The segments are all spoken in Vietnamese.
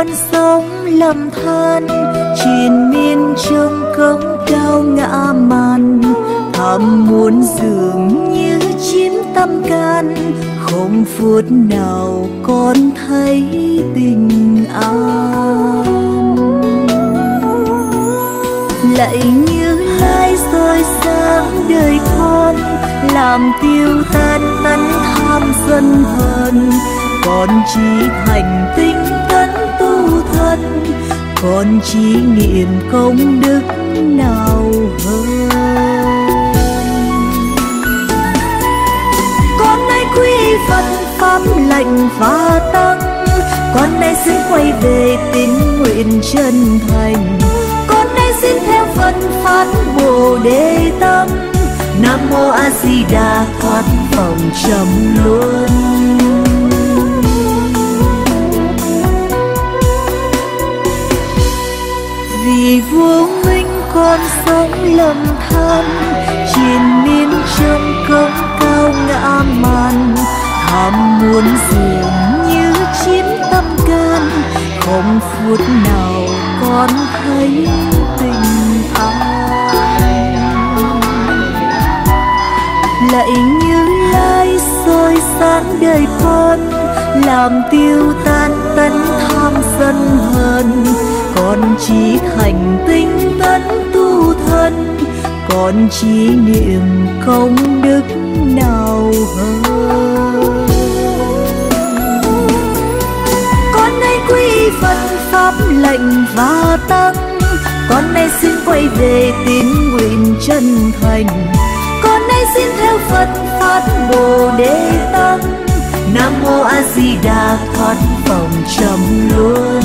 con sống lầm than, triền miên trong cống cao ngã màn. Thầm muốn dường như chiếm tâm can, không phút nào con thấy bình an. Lạy Như Lai soi sáng đời con, làm tiêu tan tánh tham sân hờn. Con chỉ thành tinh tấn tu thân, con chỉ niệm công đức nào hơn. Con nay quy Phật pháp lành và tăng, con nay xin quay về tín nguyện chân thành. Con nay xin theo Phật pháp Bồ Đề tâm, Nam Mô A Di Đà thoát vòng trầm luân. Vì vô minh con sống lầm than, triền miên trong cống cao ngã màn. Ham muốn dường như chiếm tâm can, không phút nào con thấy bình an. Lạy Như Lai soi sáng đời con, làm tiêu tan tánh tham sân hờn. Con chỉ thành tinh tấn tu thân, con chỉ niệm công đức nào hơn. Con nay quy Phật pháp lệnh và tăng, con nay xin quay về tín nguyện chân thành. Con nay xin theo Phật pháp Bồ Đề tâm, Nam Mô A Di Đà thoát vòng trầm luân.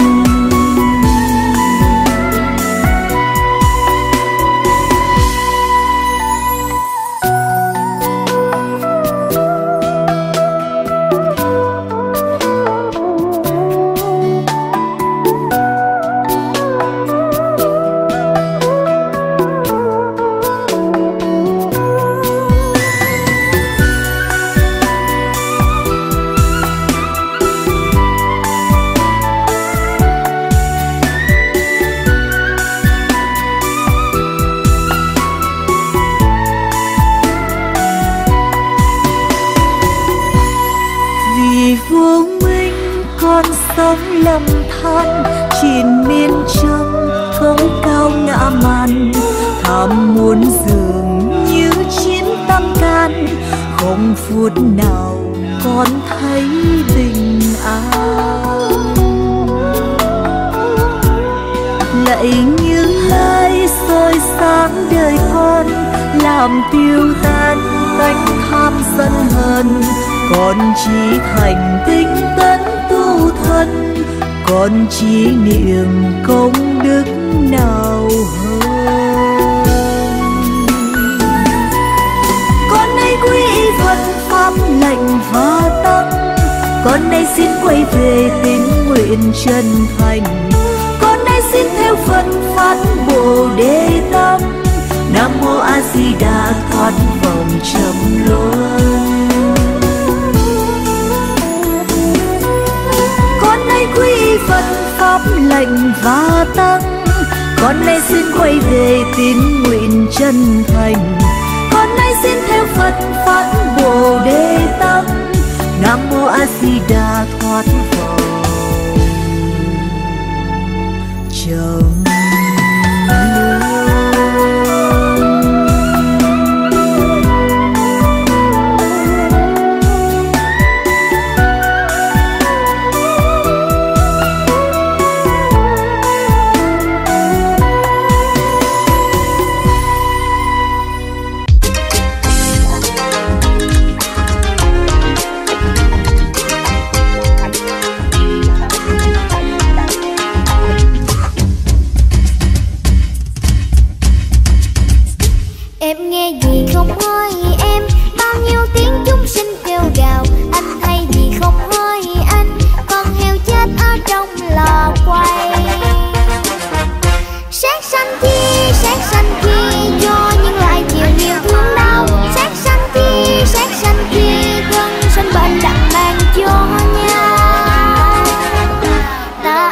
Lầm than triền miên trong cống cao ngã màn. Tham muốn dường như chiếm tâm can, không phút nào con thấy bình an. Lạy Như Lai soi sáng đời con, làm tiêu tan tánh tham sân hờn. Con chỉ thành tinh tấn tu thân, con chỉ niệm công đức nào hơn. Con nay quy Phật pháp lệnh và tăng, con nay xin quay về tín nguyện chân thành. Con nay xin theo Phật pháp Bồ Đề tâm, Nam Mô A Di Đà thoát vòng trầm luân. Quy Phật pháp lệnh và tăng, con nay xin quay về tín nguyện chân thành. Con nay xin theo Phật pháp Bồ Đề tâm, Nam Mô A Di Đà thoát vòng trầm luân. Ta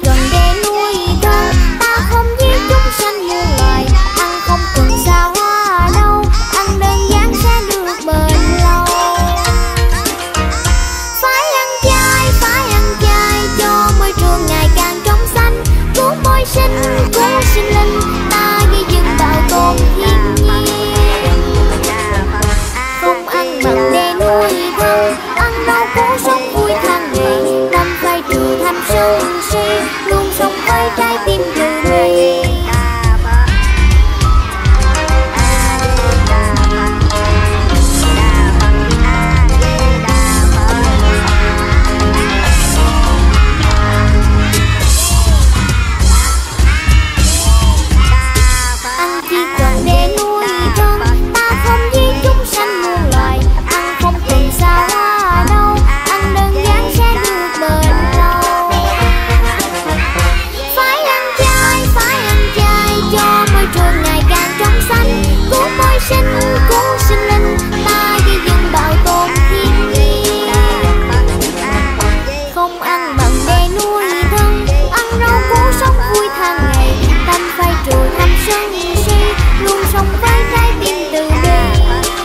cần để nuôi thân, ta không giết chúng sanh muôn loài. Ăn không cần xa hoa đâu, ăn đơn giản sẽ được bền lâu. Phải ăn chay cho môi trường ngày càng trong xanh. Cứu môi sinh, cứu sinh linh, ta gây dựng bảo tồn thiên nhiên. Không ăn mặn để nuôi thân, ăn rau củ sống vui hàng ngày. Tâm phải trừ tham sân si, luôn sống với trái tim từ bi. Ăn chỉ cần để nuôi thân, ta không giết chúng sanh muôn loài. Ăn không cần xa hoa đâu, ăn đơn giản sẽ được bền lâu. Phải ăn chay cho môi trường ngày càng trong xanh. Cứu môi sinh, cứu sinh linh, ta gây dựng bảo tồn thiên nhiên. Không ăn mặn để nuôi thân, ăn rau củ sống vui hàng ngày. Tâm phải trừ tham sân si, luôn sống với trái tim từ bi.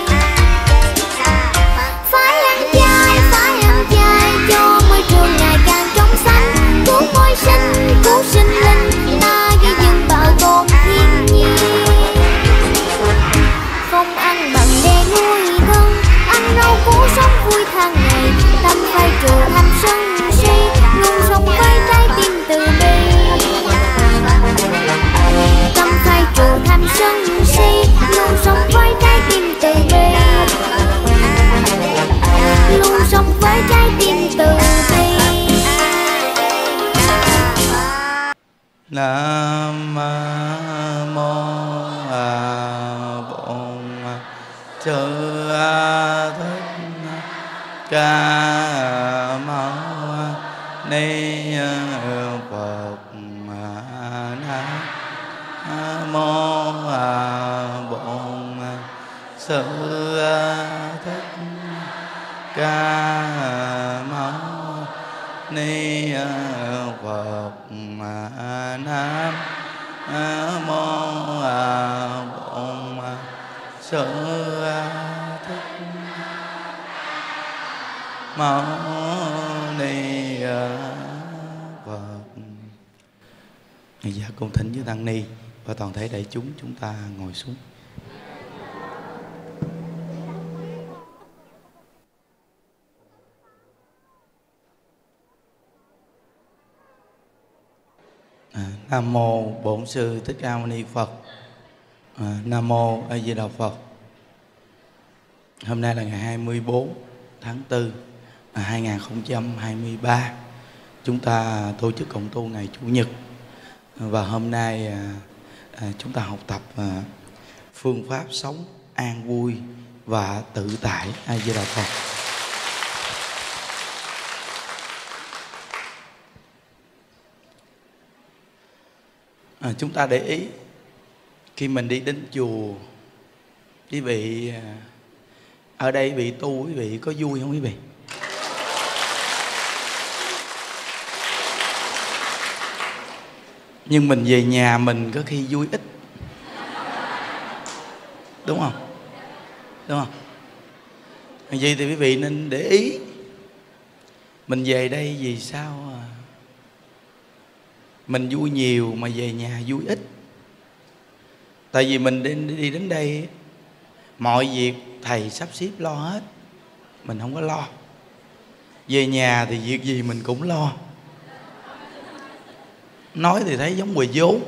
Phải ăn chay cho môi trường ngày càng trong xanh. Cứu môi sinh, cứu sinh linh, ta gây dựng bảo tồn thiên nhiên. Không ăn mặn để nuôi thân, ăn rau củ sống vui hàng ngày. Tâm phải trừ tham sân si, luôn sống với trái tim từ bi. Tâm phải trừ tham sân si, luôn sống với trái tim từ bi. Luôn sống với trái tim từ bi. Nam mô Bổn Sư Thích Ca Mâu Ni Phật. Nam mô Bổn Sư Thích Ca Mâu Ni Phật. Nam mô Bổn Sư Thích Mâu Ni Phật. Dạ, cung thỉnh với tăng ni và toàn thể đại chúng ta ngồi xuống. Nam mô Bổn Sư Thích Ca Mâu Ni Phật. Nam mô A Di Đà Phật. Hôm nay là ngày 24 tháng 4 2023. Chúng ta tổ chức cộng tu ngày Chủ nhật. Và hôm nay chúng ta học tập phương pháp sống an vui và tự tại. A Di Đà Phật. Chúng ta để ý khi mình đi đến chùa, quý vị ở đây bị tu, quý vị có vui không quý vị? Nhưng mình về nhà mình có khi vui ít, đúng không? Đúng không? Vậy thì quý vị nên để ý. Mình về đây vì sao mình vui nhiều mà về nhà vui ít? Tại vì mình đi đến đây, mọi việc thầy sắp xếp lo hết, mình không có lo. Về nhà thì việc gì mình cũng lo. Nói thì thấy giống quỳ vốn,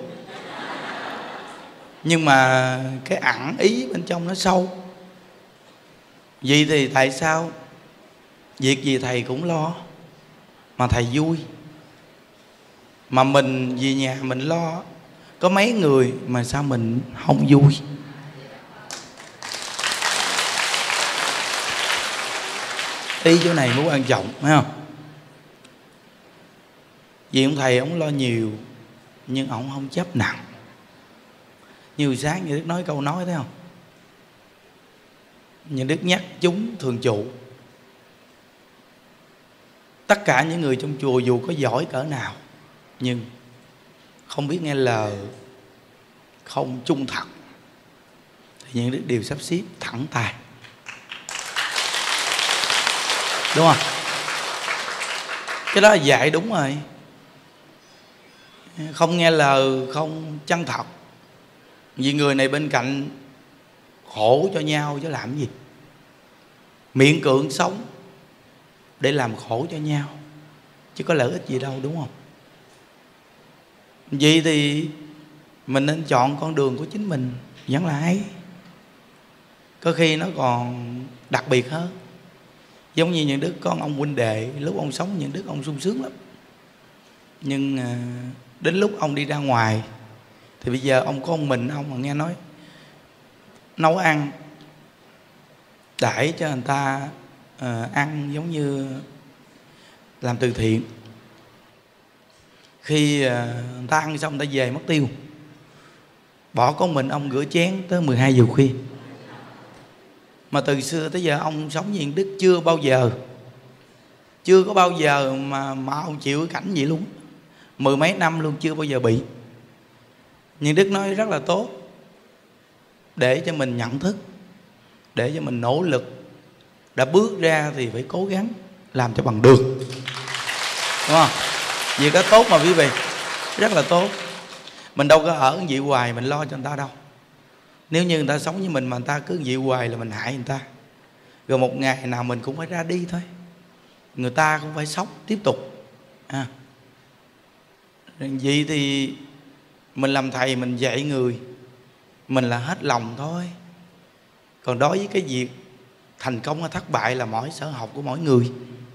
nhưng mà cái ẩn ý bên trong nó sâu. Vậy thì tại sao việc gì thầy cũng lo mà thầy vui, mà mình về nhà mình lo? Có mấy người mà sao mình không vui? Ý chỗ này mới quan trọng, phải không? Vì ông thầy ông lo nhiều, nhưng ông không chấp nặng. Như sáng như Đức nói câu nói thấy không? Như Đức nhắc chúng thường trụ. Tất cả những người trong chùa dù có giỏi cỡ nào, nhưng không biết nghe lời, không trung thật, thì những đức đều sắp xếp thẳng tay, đúng không? Cái đó là dạy đúng rồi. Không nghe lời, không chân thật, vì người này bên cạnh khổ cho nhau chứ làm gì. Miễn cưỡng sống để làm khổ cho nhau, chứ có lợi ích gì đâu, đúng không? Vậy thì mình nên chọn con đường của chính mình vẫn là hay. Có khi nó còn đặc biệt hơn. Giống như những đứa con ông huynh đệ, lúc ông sống những đứa ông sung sướng lắm. Nhưng đến lúc ông đi ra ngoài thì bây giờ ông có một mình ông mà nghe nói nấu ăn đãi cho người ta ăn giống như làm từ thiện. Khi người ta ăn xong người ta về mất tiêu, bỏ con mình ông rửa chén tới 12 giờ khuya. Mà từ xưa tới giờ ông sống với Nhân Đức chưa có bao giờ mà ông chịu cái cảnh vậy luôn. 10 mấy năm luôn chưa bao giờ bị. Nhân Đức nói rất là tốt, để cho mình nhận thức, để cho mình nỗ lực. Đã bước ra thì phải cố gắng làm cho bằng được, đúng không? Việc đó tốt mà quý vị, rất là tốt. Mình đâu có ở vậy hoài mình lo cho người ta đâu. Nếu như người ta sống với mình mà người ta cứ vậy hoài là mình hại người ta. Rồi một ngày nào mình cũng phải ra đi thôi, người ta cũng phải sống tiếp tục. Vậy thì mình làm thầy, mình dạy người, mình là hết lòng thôi. Còn đối với cái việc thành công hay thất bại là mỗi sở học của mỗi người.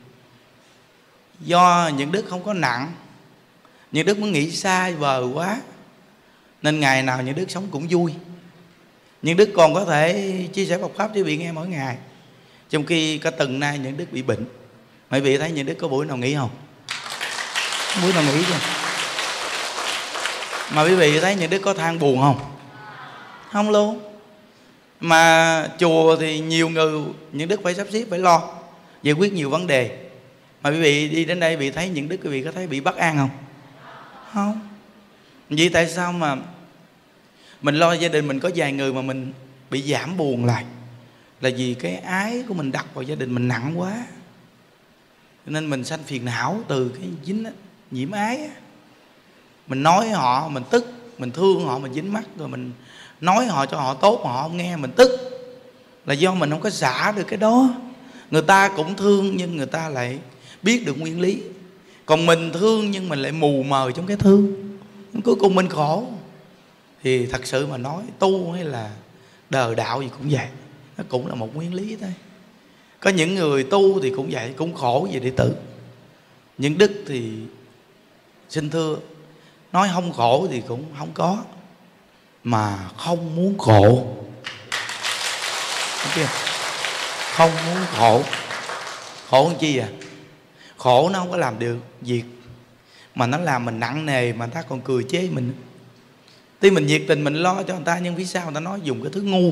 Do những đức không có nặng, những đức muốn nghĩ xa vời quá, nên ngày nào những đức sống cũng vui. Những đức còn có thể chia sẻ Phật pháp cho vị nghe mỗi ngày, trong khi cả tuần nay những đức bị bệnh. Mấy vị thấy những đức có buổi nào nghỉ không? Buổi nào nghỉ chưa? Mà quý vị thấy những đức có than buồn không? Không luôn. Mà chùa thì nhiều người, những đức phải sắp xếp, phải lo giải quyết nhiều vấn đề. Mà quý vị đi đến đây quý vị thấy những đức, quý vị có thấy bị bất an không? Không. Vậy tại sao mà mình lo gia đình mình có vài người mà mình bị giảm buồn lại? Là vì cái ái của mình đặt vào gia đình mình nặng quá, nên mình sanh phiền não từ cái dính đó, nhiễm ái á. Mình nói họ mình tức, mình thương họ mình dính mắc, rồi mình nói họ cho họ tốt mà họ không nghe mình tức, là do mình không có xả được cái đó. Người ta cũng thương nhưng người ta lại biết được nguyên lý, còn mình thương nhưng mình lại mù mờ trong cái thương, cuối cùng mình khổ. Thì thật sự mà nói, tu hay là đời đạo gì cũng vậy, nó cũng là một nguyên lý thôi. Có những người tu thì cũng vậy, cũng khổ về đệ tử. Những đức thì xin thưa, nói không khổ thì cũng không có, mà không muốn khổ. Không muốn khổ. Khổ làm chi à? Khổ nó không có làm được việc, mà nó làm mình nặng nề, mà người ta còn cười chế mình. Tuy mình nhiệt tình mình lo cho người ta, nhưng phía sau người ta nói dùng cái thứ ngu,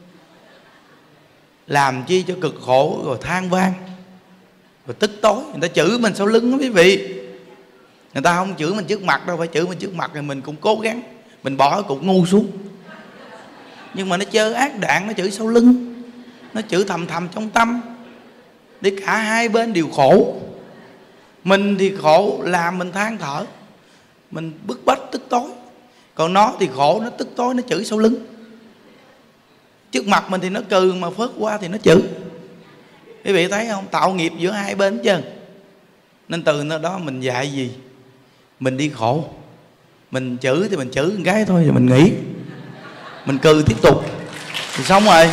làm chi cho cực khổ, rồi than vang, rồi tức tối. Người ta chửi mình sau lưng đó quý vị. Người ta không chửi mình trước mặt đâu, phải chửi mình trước mặt thì mình cũng cố gắng, mình bỏ cái cục ngu xuống. Nhưng mà nó chơi ác đạn, nó chửi sau lưng, nó chửi thầm thầm trong tâm, để cả hai bên đều khổ. Mình thì khổ, làm mình than thở, mình bức bách tức tối. Còn nó thì khổ, nó tức tối, nó chửi sau lưng. Trước mặt mình thì nó cười, mà phớt qua thì nó chửi. Quý vị thấy không? Tạo nghiệp giữa hai bên hết trơn. Nên từ nơi đó mình dạy gì? Mình đi khổ. Mình chửi thì mình chửi một cái thôi rồi mình nghỉ, mình cười tiếp tục thì xong rồi,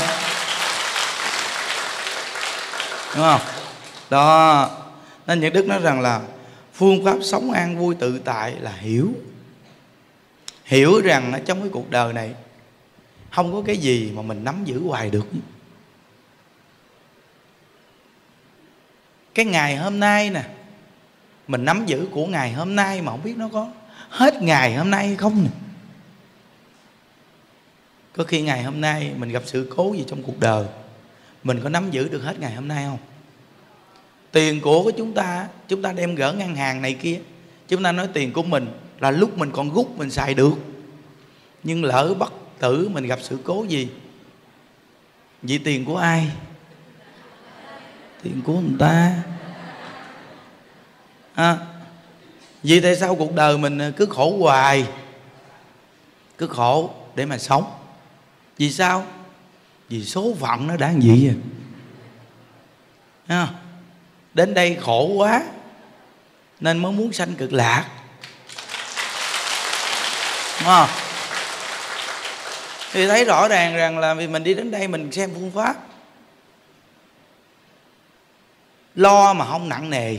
đúng không? Đó. Nên những đức nói rằng là phương pháp sống an vui tự tại là hiểu rằng trong cái cuộc đời này không có cái gì mà mình nắm giữ hoài được. Cái ngày hôm nay nè, mình nắm giữ của ngày hôm nay mà không biết nó có hết ngày hôm nay hay không nè. Có khi ngày hôm nay mình gặp sự cố gì trong cuộc đời, mình có nắm giữ được hết ngày hôm nay không? Tiền của chúng ta đem gỡ ngân hàng này kia, Chúng ta nói tiền của mình là lúc mình còn rút mình xài được, nhưng lỡ bất tử mình gặp sự cố gì, vậy tiền của ai? Tiền của người ta. Vì tại sao cuộc đời mình cứ khổ hoài, cứ khổ để mà sống? Vì sao? Vì số phận nó đã như vậy rồi. Đến đây khổ quá nên mới muốn sanh cực lạc. Thì thấy rõ ràng rằng là vì mình đi đến đây mình xem phương pháp, lo mà không nặng nề,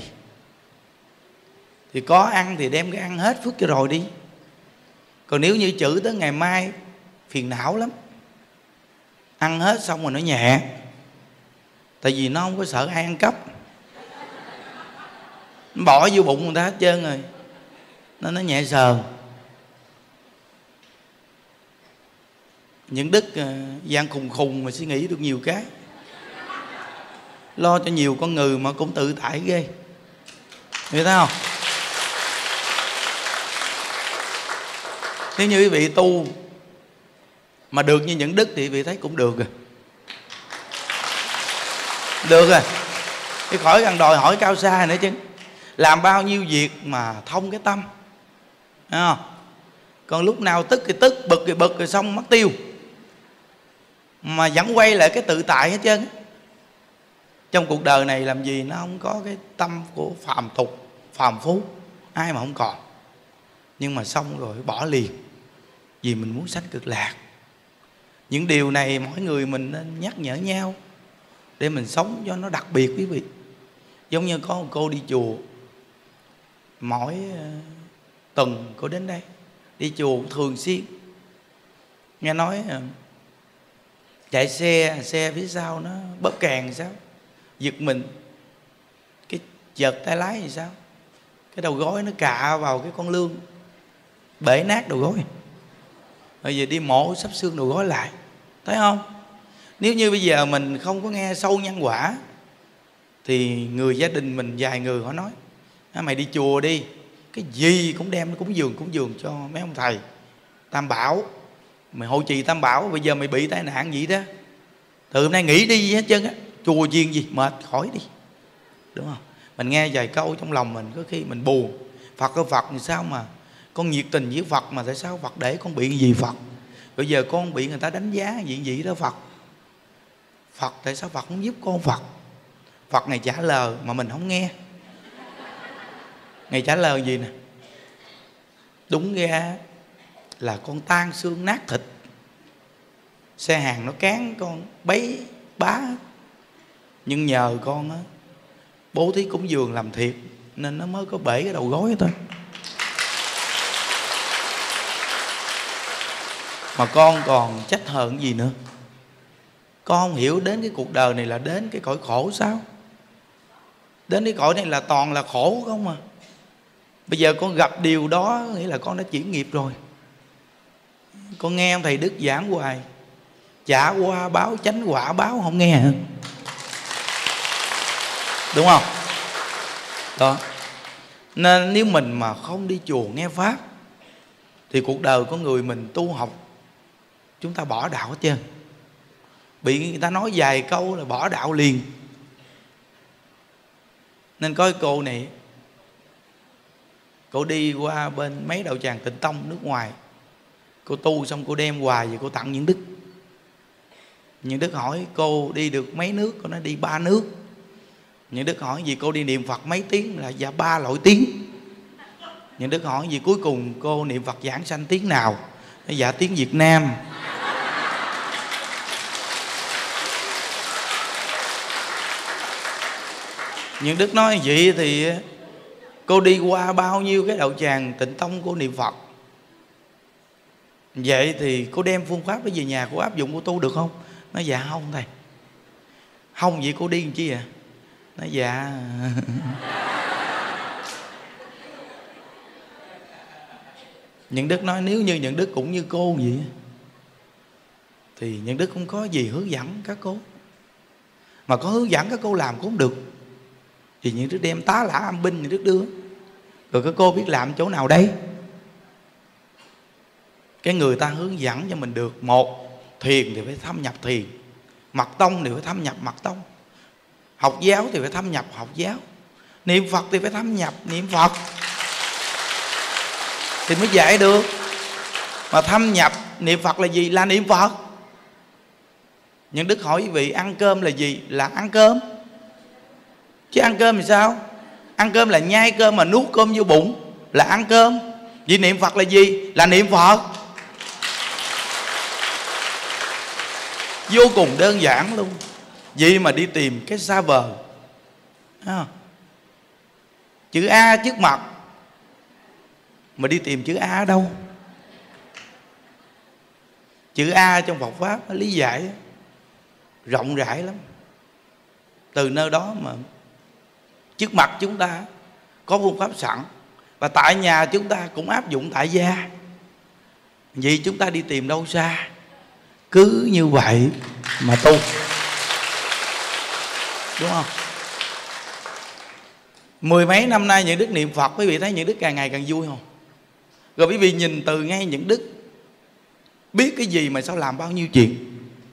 thì có ăn thì đem cái ăn hết phước cho rồi đi. Còn nếu như chữ tới ngày mai phiền não lắm. Ăn hết xong rồi nó nhẹ, tại vì nó không có sợ ai ăn cắp, nó bỏ vô bụng người ta hết trơn rồi, nên nó nhẹ sờn. Những đức gian khùng khùng mà suy nghĩ được nhiều cái, lo cho nhiều con người mà cũng tự tại ghê, hiểu thấy không? Nếu như quý vị tu mà được như những đức thì quý vị thấy cũng được rồi. Được rồi, thì khỏi cần đòi hỏi cao xa nữa chứ. Làm bao nhiêu việc mà thông cái tâm, thấy không? Còn lúc nào tức thì tức, bực thì bực, rồi xong mất tiêu, mà vẫn quay lại cái tự tại hết trơn. Trong cuộc đời này làm gì nó không có cái tâm của phàm tục, phàm phú, ai mà không còn. Nhưng mà xong rồi bỏ liền, vì mình muốn sanh cực lạc. Những điều này mỗi người mình nên nhắc nhở nhau để mình sống cho nó đặc biệt quý vị. Giống như có một cô đi chùa, mỗi tuần cô đến đây đi chùa thường xuyên. Nghe nói chạy xe phía sau nó bóp càng sao, giật mình, cái giật tay lái thì sao, cái đầu gối nó cạ vào cái con lương, bể nát đầu gối. Bây giờ đi mổ sắp xương đầu gối lại, thấy không? Nếu như bây giờ mình không có nghe sâu nhân quả thì người gia đình mình vài người họ nói mày đi chùa đi, cái gì cũng đem cúng dường cho mấy ông thầy Tam Bảo, mày hộ trì Tam Bảo, bây giờ mày bị tai nạn gì đó, từ hôm nay nghỉ đi hết trơn á, chùa chiên gì mệt khỏi đi, đúng không? Mình nghe vài câu trong lòng mình có khi mình buồn. Phật ơi Phật, sao mà con nhiệt tình với Phật mà tại sao Phật để con bị gì Phật? Bây giờ con bị người ta đánh giá gì đó Phật. Phật tại sao Phật không giúp con Phật? Phật này trả lời mà mình không nghe. Ngày trả lời gì nè? Đúng ra là con tan xương nát thịt, xe hàng nó cán con bấy bá, nhưng nhờ con á bố thí cúng dường làm thiệt nên nó mới có bể cái đầu gối thôi. Mà con còn trách hờn gì nữa? Con không hiểu đến cái cuộc đời này là đến cái cõi khổ sao? Đến cái cõi này là toàn là khổ không à. Bây giờ con gặp điều đó nghĩa là con đã chuyển nghiệp rồi. Con nghe ông thầy Đức giảng hoài, trả qua báo chánh quả báo, không nghe hả? Đúng không? Đó. Nên nếu mình mà không đi chùa nghe pháp thì cuộc đời của người mình tu học chúng ta bỏ đạo hết trơn. Bị người ta nói vài câu là bỏ đạo liền. Nên có cái cô này, cô đi qua bên mấy đạo tràng Tịnh Tông nước ngoài, cô tu xong cô đem hoài về cô tặng những đức. Những đức hỏi cô đi được mấy nước, cô nói đi 3 nước. Những đức hỏi gì cô đi niệm Phật mấy tiếng, là dạ 3 loại tiếng. Những đức hỏi gì cuối cùng cô niệm Phật giảng sanh tiếng nào, dạ tiếng Việt Nam. Những đức nói vậy thì cô đi qua bao nhiêu cái đạo tràng Tịnh Tông cô niệm Phật, vậy thì cô đem phương pháp đó về nhà cô áp dụng cô tu được không? Nói dạ không thầy. Không vậy cô đi làm chi à? Nói dạ Những đức nói nếu như Những đức cũng như cô vậy thì Những đức không có gì hướng dẫn các cô. Mà có hướng dẫn các cô làm cũng không được, thì Những đức đem tá lả âm binh Những đức đưa. Rồi cái cô biết làm chỗ nào đây? Cái người ta hướng dẫn cho mình được. Một, thiền thì phải thâm nhập thiền, mật tông thì phải thâm nhập mật tông, học giáo thì phải thâm nhập học giáo, niệm Phật thì phải thâm nhập niệm Phật thì mới dạy được. Mà thâm nhập niệm Phật là gì? Là niệm Phật. Nhưng Đức hỏi quý vị, ăn cơm là gì? Là ăn cơm. Chứ ăn cơm thì sao? Ăn cơm là nhai cơm mà nuốt cơm vô bụng là ăn cơm. Vì niệm Phật là gì? Là niệm Phật. Vô cùng đơn giản luôn. Vì mà đi tìm cái xa vời. Chữ A trước mặt mà đi tìm chữ A ở đâu? Chữ A trong Phật Pháp nó lý giải rộng rãi lắm. Từ nơi đó mà trước mặt chúng ta có phương pháp sẵn, và tại nhà chúng ta cũng áp dụng tại gia. Vì chúng ta đi tìm đâu xa, cứ như vậy mà tu, đúng không? Mười mấy năm nay những đức niệm Phật, quý vị thấy những đức càng ngày càng vui không? Rồi quý vị nhìn từ ngay những đức biết cái gì mà sao làm bao nhiêu chuyện.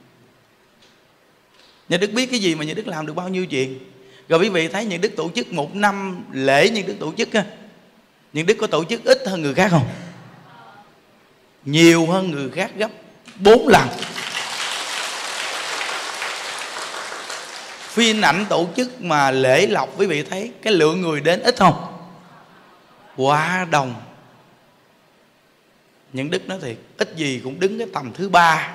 Những đức biết cái gì mà những đức làm được bao nhiêu chuyện. Rồi quý vị thấy những đức tổ chức một năm lễ, những đức tổ chức á, những đức có tổ chức ít hơn người khác không? Nhiều hơn người khác gấp 4 lần. Phiên ảnh tổ chức mà lễ lộc, quý vị thấy cái lượng người đến ít không? Quá đông. Những đức nói thiệt, ít gì cũng đứng cái tầm thứ 3.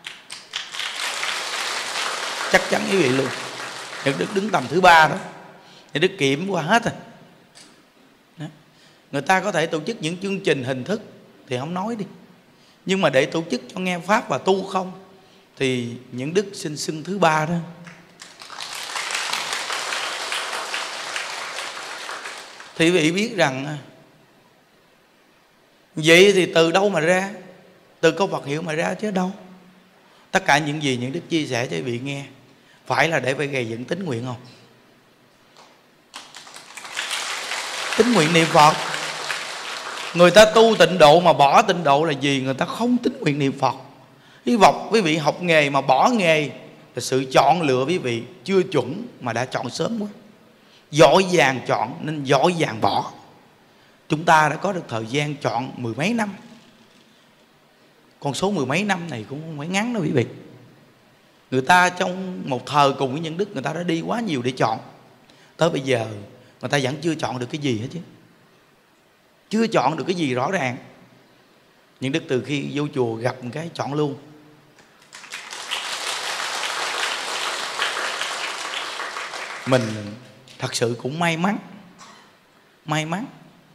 Chắc chắn quý vị luôn. Những đức đứng tầm thứ 3 đó. Những đức kiểm qua hết rồi. Đó. Người ta có thể tổ chức những chương trình hình thức thì không nói đi, nhưng mà để tổ chức cho nghe Pháp và tu không thì những đức xin xưng thứ 3 đó. Thì quý vị biết rằng vậy thì từ đâu mà ra? Từ câu Phật hiệu mà ra chứ đâu. Tất cả những gì những đức chia sẻ cho quý vị nghe phải là để phải gây dựng tín nguyện không? Tín nguyện niệm Phật. Người ta tu tịnh độ mà bỏ tịnh độ là gì? Người ta không tín nguyện niệm Phật. Quý vị học nghề mà bỏ nghề là sự chọn lựa quý vị chưa chuẩn mà đã chọn sớm quá. Dội vàng chọn nên dội vàng bỏ. Chúng ta đã có được thời gian chọn mười mấy năm. Con số mười mấy năm này cũng không phải ngắn đâu quý vị. Người ta trong một thời cùng với những đức, người ta đã đi quá nhiều để chọn. Tới bây giờ người ta vẫn chưa chọn được cái gì hết chứ. Chưa chọn được cái gì rõ ràng. Những đức từ khi vô chùa gặp một cái chọn luôn. Mình thật sự cũng may mắn. May mắn.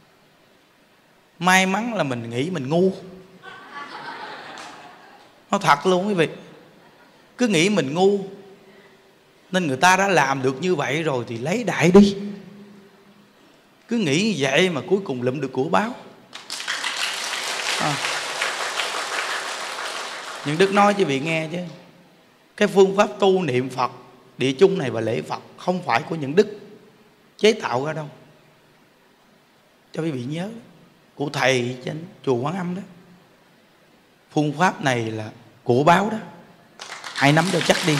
May mắn là mình nghĩ mình ngu. Nó thật luôn quý vị. Cứ nghĩ mình ngu nên người ta đã làm được như vậy rồi thì lấy đại đi. Cứ nghĩ vậy mà cuối cùng lụm được của báo. Nhưng đức nói cho vị nghe chứ, cái phương pháp tu niệm Phật địa chung này và lễ Phật không phải của những đức chế tạo ra đâu. Cho quý vị nhớ, của thầy trên chùa Quán Âm đó. Phương pháp này là của báo đó. Hãy nắm cho chắc đi.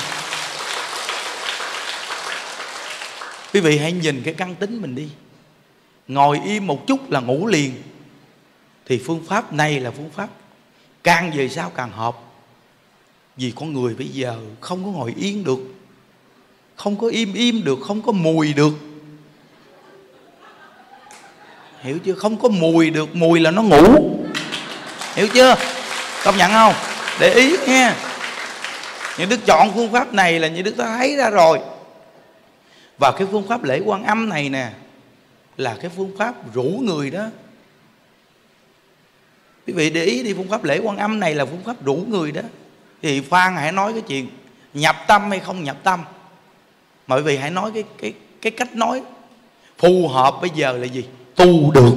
Quý vị hãy nhìn cái căn tính mình đi. Ngồi im một chút là ngủ liền. Thì phương pháp này là phương pháp càng về sau càng hợp. Vì con người bây giờ không có ngồi yên được, không có im được, không có mùi được. Hiểu chưa? Không có mùi được. Mùi là nó ngủ. Hiểu chưa? Công nhận không? Để ý nha. Những đức chọn phương pháp này là những đức đã thấy ra rồi. Và cái phương pháp lễ Quan Âm này nè là cái phương pháp rủ người đó. Quý vị để ý đi, phương pháp lễ Quan Âm này là phương pháp rủ người đó. Thì Phan hãy nói cái chuyện nhập tâm hay không nhập tâm. Mà quý vị hãy nói cái cách nói phù hợp bây giờ là gì? Tu được.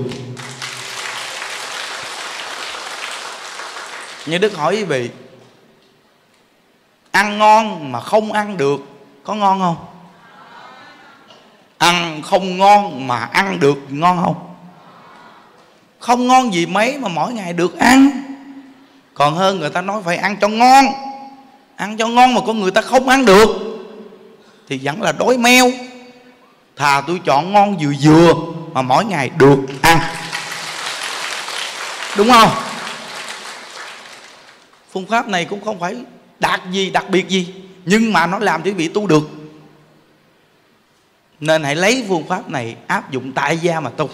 Như đức hỏi quý vị, ăn ngon mà không ăn được có ngon không? Ăn không ngon mà ăn được ngon không? không ngon gì mấy mà mỗi ngày được ăn. Còn hơn người ta nói phải ăn cho ngon. Ăn cho ngon mà con người ta không ăn được thì vẫn là đói meo. Thà tôi chọn ngon vừa vừa mà mỗi ngày được ăn. Đúng không? Phương pháp này cũng không phải đặc biệt gì, nhưng mà nó làm cho quý vị tu được. Nên hãy lấy phương pháp này áp dụng tại gia mà tu.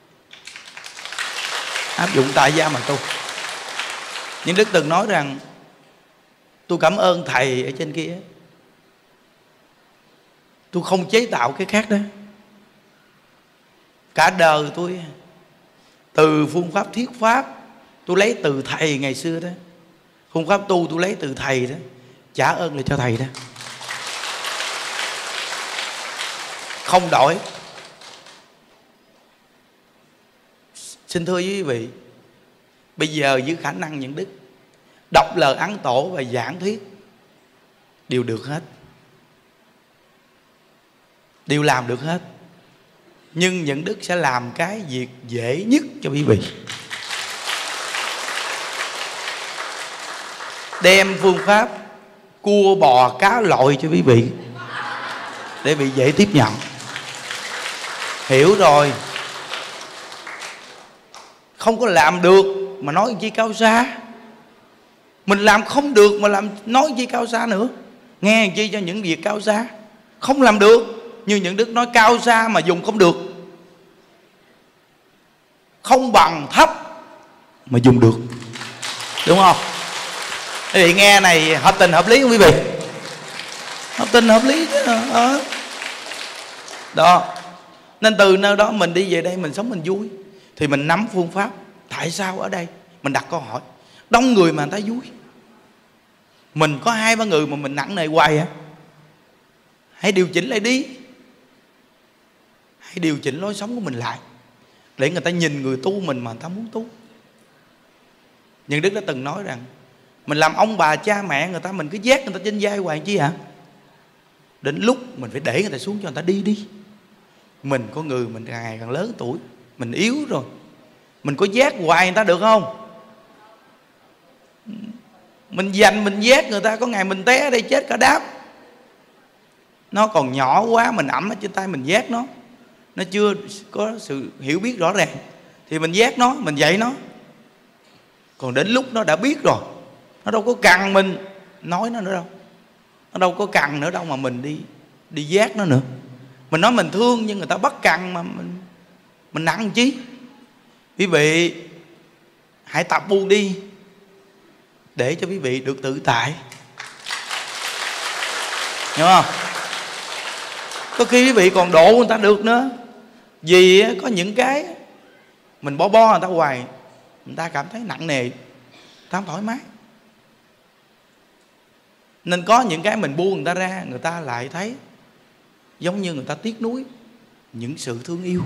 Áp dụng tại gia mà tu. Nhưng Đức từng nói rằng tôi cảm ơn thầy ở trên kia, tôi không chế tạo cái khác đó. Cả đời tôi từ phương pháp thuyết pháp tôi lấy từ thầy ngày xưa đó. Phương pháp tu tôi lấy từ thầy đó. Trả ơn lại cho thầy đó, không đổi. Xin thưa với quý vị, bây giờ với khả năng những đức đọc lời Ấn Tổ và giảng thuyết đều được hết, đều làm được hết. Nhưng những đức sẽ làm cái việc dễ nhất cho quý vị. Đem phương pháp cua bò cá lội cho quý vị, để bị dễ tiếp nhận. Hiểu rồi, không có làm được mà nói chi cao xa. Mình làm không được mà nói chi cao xa nữa. Nghe chi cho những việc cao xa. Không làm được. Như những đức nói cao xa mà dùng không được. Không bằng thấp mà dùng được. Đúng không? Quý vị nghe này hợp tình hợp lý không quý vị? Hợp tình hợp lý chứ. Đó. Nên từ nơi đó mình đi về đây mình sống mình vui. Thì mình nắm phương pháp. Tại sao ở đây? Mình đặt câu hỏi. Đông người mà người ta vui. Mình có 2-3 người mà mình nặng nề hoài hả? Hãy điều chỉnh lại đi. Hãy điều chỉnh lối sống của mình lại, để người ta nhìn người tu mình mà người ta muốn tu. Nhưng Đức đã từng nói rằng mình làm ông bà cha mẹ người ta, mình cứ vác người ta trên vai hoài chi hả? Đến lúc mình phải để người ta xuống cho người ta đi đi. Mình có người mình càng ngày càng lớn tuổi, mình yếu rồi, mình có vác hoài người ta được không? Mình dành mình vác người ta, có ngày mình té ở đây chết cả đám. Nó còn nhỏ quá, mình ẵm ở trên tay mình vác nó chưa có sự hiểu biết rõ ràng thì mình vác nó, mình dạy nó. Còn đến lúc nó đã biết rồi, nó đâu có cần mình nói nó nữa đâu. Nó đâu có cần nữa đâu mà mình đi vác nó nữa. Mình nói mình thương nhưng người ta bắt cần mà mình nặng chí. Quý vị hãy tập buông đi để cho quý vị được tự tại. Hiểu không? Có khi quý vị còn độ người ta được nữa. Vì có những cái mình bo người ta hoài, người ta cảm thấy nặng nề, người ta không thoải mái. Nên có những cái mình buông người ta ra, người ta lại thấy giống như người ta tiếc nuối những sự thương yêu.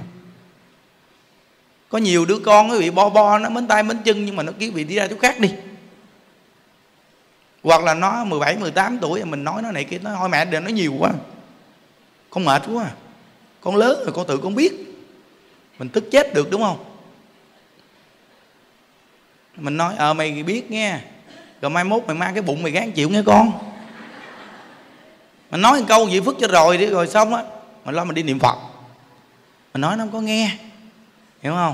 Có nhiều đứa con quý vị bo nó mến tay mến chân, nhưng mà nó kêu quý vị đi ra chỗ khác đi. Hoặc là nó 17-18 tuổi mình nói nó này kia, nó thôi mẹ đừng nói nhiều quá, con mệt quá, con lớn rồi con tự con biết. Mình tức chết được đúng không? Mình nói mày biết nghe, rồi mai mốt mày mang cái bụng mày gán chịu nghe con. Mình nói một câu vậy phức cho rồi đi, rồi xong á mình lo mình đi niệm Phật. Mình nói nó không có nghe, hiểu không?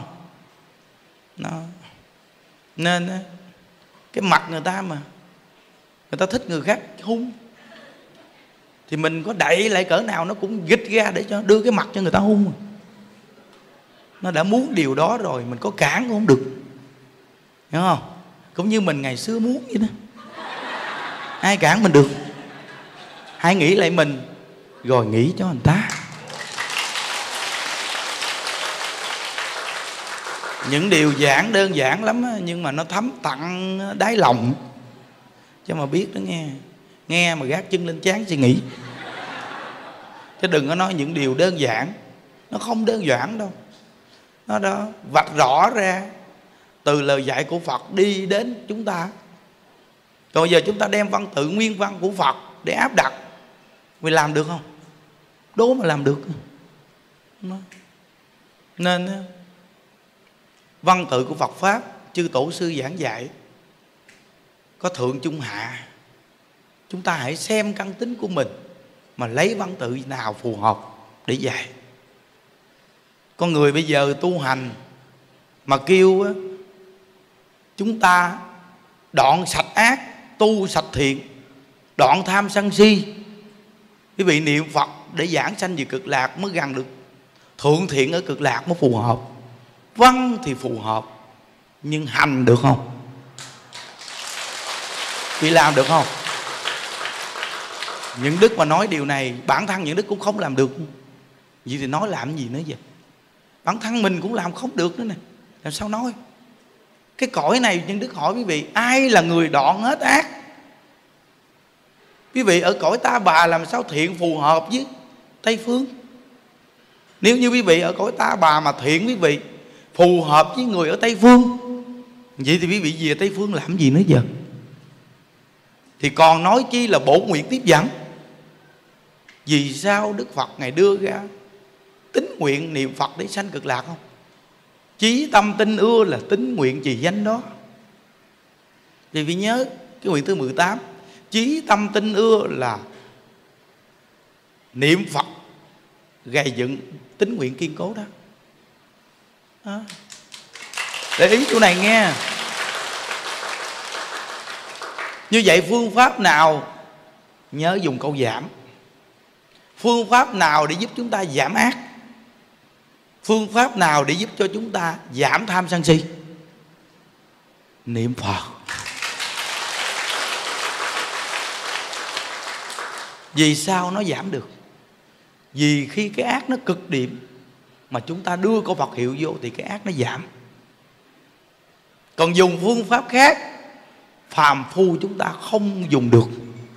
Nên cái mặt người ta mà người ta thích người khác hung thì mình có đẩy lại cỡ nào nó cũng gịch ra để cho đưa cái mặt cho người ta hung. Nó đã muốn điều đó rồi, mình có cản cũng không được, hiểu không? Cũng như mình ngày xưa muốn vậy đó, ai cản mình được? Hãy nghĩ lại mình rồi nghĩ cho người ta. Những điều giảng đơn giản lắm á, nhưng mà nó thấm tận đáy lòng cho mà biết đó nghe. Nghe mà gác chân lên trán suy nghĩ. Chứ đừng có nói những điều đơn giản. Nó không đơn giản đâu. Nó đó vạch rõ ra từ lời dạy của Phật đi đến chúng ta. Còn giờ chúng ta đem văn tự nguyên văn của Phật để áp đặt, mình làm được không? Đố mà làm được. Nên văn tự của Phật Pháp chư tổ sư giảng dạy có thượng trung hạ. Chúng ta hãy xem căn tính của mình mà lấy văn tự nào phù hợp để dạy. Con người bây giờ tu hành mà kêu á, chúng ta đoạn sạch ác, tu sạch thiện, đoạn tham sân si. Quý vị niệm Phật để giảng sanh về cực lạc mới gần được thượng thiện ở cực lạc mới phù hợp. Văn thì phù hợp, nhưng hành được không? Quý làm được không? Những đức mà nói điều này, bản thân những đức cũng không làm được. Vậy thì nói làm gì nữa vậy? Bản thân mình cũng làm không được nữa nè, làm sao nói? Cái cõi này những đức hỏi quý vị, ai là người đoạn hết ác? Quý vị ở cõi Ta Bà làm sao thiện phù hợp với Tây Phương? Nếu như quý vị ở cõi Ta Bà mà thiện quý vị phù hợp với người ở Tây Phương, vậy thì quý vị về Tây Phương làm gì nữa giờ? Thì còn nói chi là bổ nguyện tiếp dẫn. Vì sao Đức Phật Ngài đưa ra tín nguyện niệm Phật để sanh cực lạc không? Chí tâm tinh ưa là tín nguyện trì danh đó. Vì vì nhớ cái nguyện thứ 18, chí tâm tinh ưa là niệm Phật gầy dựng tín nguyện kiên cố đó. Để ý chỗ này nghe. Như vậy phương pháp nào, nhớ dùng câu giảm, phương pháp nào để giúp chúng ta giảm ác? Phương pháp nào để giúp cho chúng ta giảm tham sân si? Niệm Phật. Vì sao nó giảm được? Vì khi cái ác nó cực điểm mà chúng ta đưa câu Phật hiệu vô thì cái ác nó giảm. Còn dùng phương pháp khác, phàm phu chúng ta không dùng được.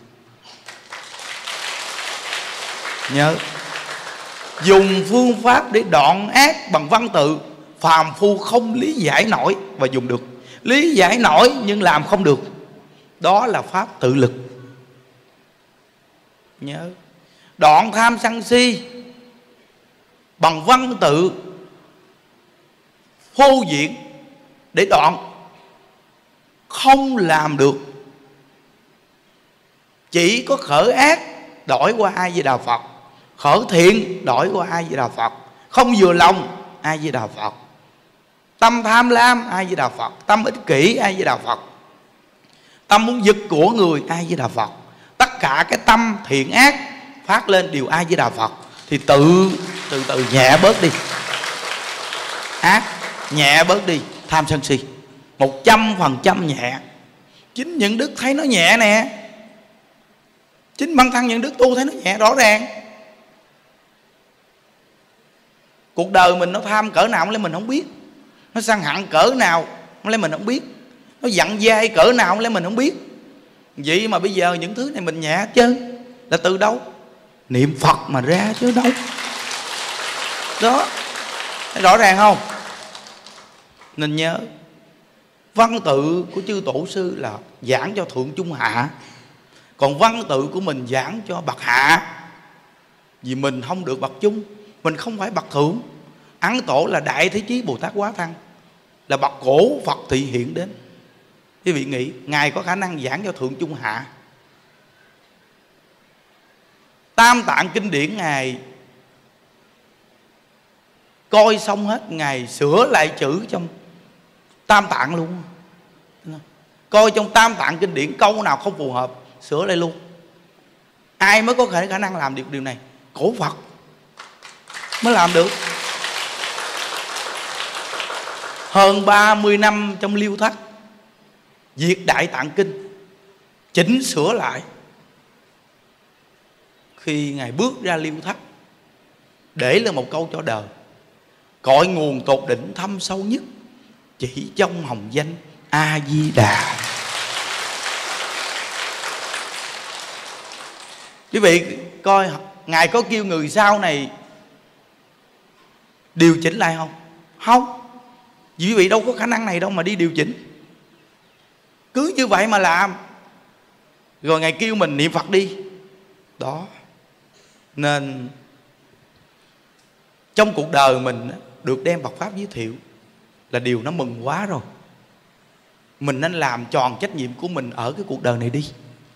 Nhớ, dùng phương pháp để đoạn ác bằng văn tự, phàm phu không lý giải nổi và dùng được. Lý giải nổi nhưng làm không được. Đó là pháp tự lực. Nhớ, đoạn tham sân si bằng văn tự phô diện để đoạn, không làm được. Chỉ có khởi ác đổi qua A Di Đà Phật, khởi thiện đổi qua A Di Đà Phật. Không vừa lòng A Di Đà Phật. Tâm tham lam A Di Đà Phật. Tâm ích kỷ A Di Đà Phật. Tâm muốn giật của người A Di Đà Phật. Tất cả cái tâm thiện ác phát lên đều A Di Đà Phật. Thì từ từ nhẹ bớt đi ác, nhẹ bớt đi tham sân si, 100% nhẹ. Chính những đức thấy nó nhẹ nè. Chính bản thân những đức tu thấy nó nhẹ rõ ràng. Cuộc đời mình nó tham cỡ nào lấy mình không biết, nó sân hận cỡ nào lấy mình không biết, nó giận dai cỡ nào lấy mình không biết. Vậy mà bây giờ những thứ này mình nhẹ chứ là từ đâu? Niệm Phật mà ra chứ đâu. Đó, thấy rõ ràng không? Nên nhớ, văn tự của chư tổ sư là giảng cho thượng trung hạ, còn văn tự của mình giảng cho bậc hạ. Vì mình không được bậc trung, mình không phải bậc thượng. Ấn Tổ là Đại Thế Chí Bồ Tát Quá Thân, là bậc cổ Phật thị hiện đến. Quý vị nghĩ Ngài có khả năng giảng cho thượng trung hạ. Tam Tạng kinh điển Ngài coi xong hết, Ngài sửa lại chữ trong Tam Tạng luôn. Coi trong Tam Tạng kinh điển câu nào không phù hợp sửa lại luôn. Ai mới có khả năng làm được điều này? Cổ Phật mới làm được. Hơn 30 năm trong Liêu Thất viết Đại Tạng Kinh, chỉnh sửa lại. Khi Ngài bước ra Liêu Thất để lên một câu cho đời: cội nguồn tột đỉnh thâm sâu nhất, chỉ trong hồng danh A Di Đà. Quý vị coi Ngài có kêu người sau này điều chỉnh lại không? Không. Vì quý vị đâu có khả năng này đâu mà đi điều chỉnh. Cứ như vậy mà làm. Rồi Ngài kêu mình niệm Phật đi. Đó. Nên trong cuộc đời mình được đem Phật Pháp giới thiệu, là điều nó mừng quá rồi. Mình nên làm tròn trách nhiệm của mình ở cái cuộc đời này đi.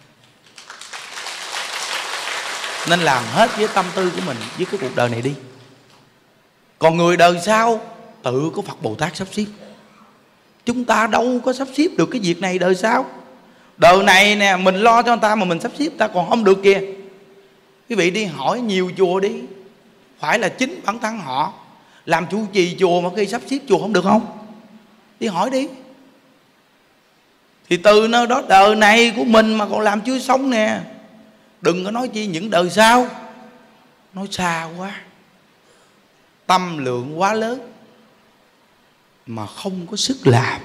Nên làm hết với tâm tư của mình với cái cuộc đời này đi. Còn người đời sau tự có Phật Bồ Tát sắp xếp. Chúng ta đâu có sắp xếp được cái việc này đời sau. Đời này nè, mình lo cho người ta mà mình sắp xếp ta còn không được kìa. Quý vị đi hỏi nhiều chùa đi, phải là chính bản thân họ làm chủ trì chùa mà khi sắp xếp chùa không được không? Đi hỏi đi. Thì từ nơi đó đời này của mình mà còn làm chưa xong nè, đừng có nói chi những đời sau. Nói xa quá, tâm lượng quá lớn mà không có sức làm.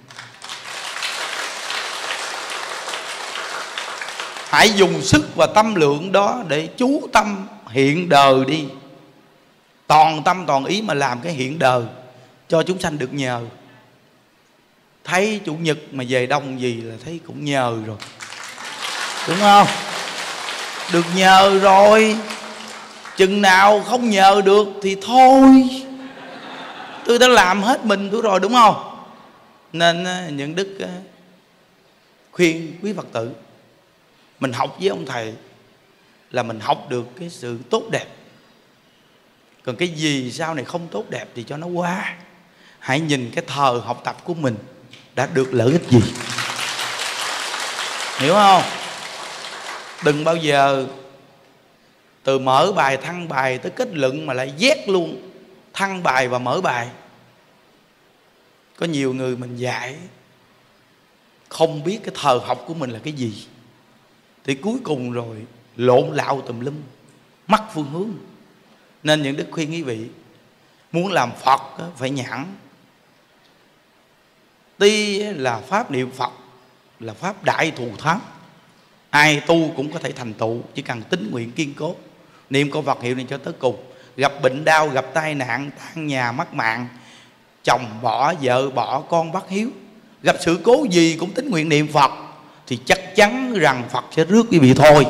Hãy dùng sức và tâm lượng đó để chú tâm hiện đời đi. Toàn tâm toàn ý mà làm cái hiện đời cho chúng sanh được nhờ. Thấy Chủ nhật mà về đông gì là thấy cũng nhờ rồi, đúng không? Được nhờ rồi. Chừng nào không nhờ được thì thôi, tôi đã làm hết mình tôi rồi, đúng không? Nên những đức khuyên quý Phật tử, mình học với ông thầy là mình học được cái sự tốt đẹp. Còn cái gì sau này không tốt đẹp thì cho nó qua. Hãy nhìn cái thời học tập của mình đã được lợi ích gì, hiểu không? Đừng bao giờ từ mở bài thăng bài tới kết luận mà lại vét luôn thăng bài và mở bài. Có nhiều người mình dạy không biết cái thời học của mình là cái gì, thì cuối cùng rồi lộn lạo tùm lum, mất phương hướng. Nên những đức khuyên quý vị, muốn làm Phật phải nhẫn. Tuy là pháp niệm Phật là pháp đại thù thắng, ai tu cũng có thể thành tựu, chỉ cần tín nguyện kiên cố, niệm câu Phật hiệu này cho tới cùng. Gặp bệnh đau, gặp tai nạn, tan nhà mất mạng, chồng bỏ, vợ bỏ, con bắt hiếu, gặp sự cố gì cũng tín nguyện niệm Phật, thì chắc chắn rằng Phật sẽ rước quý vị thôi,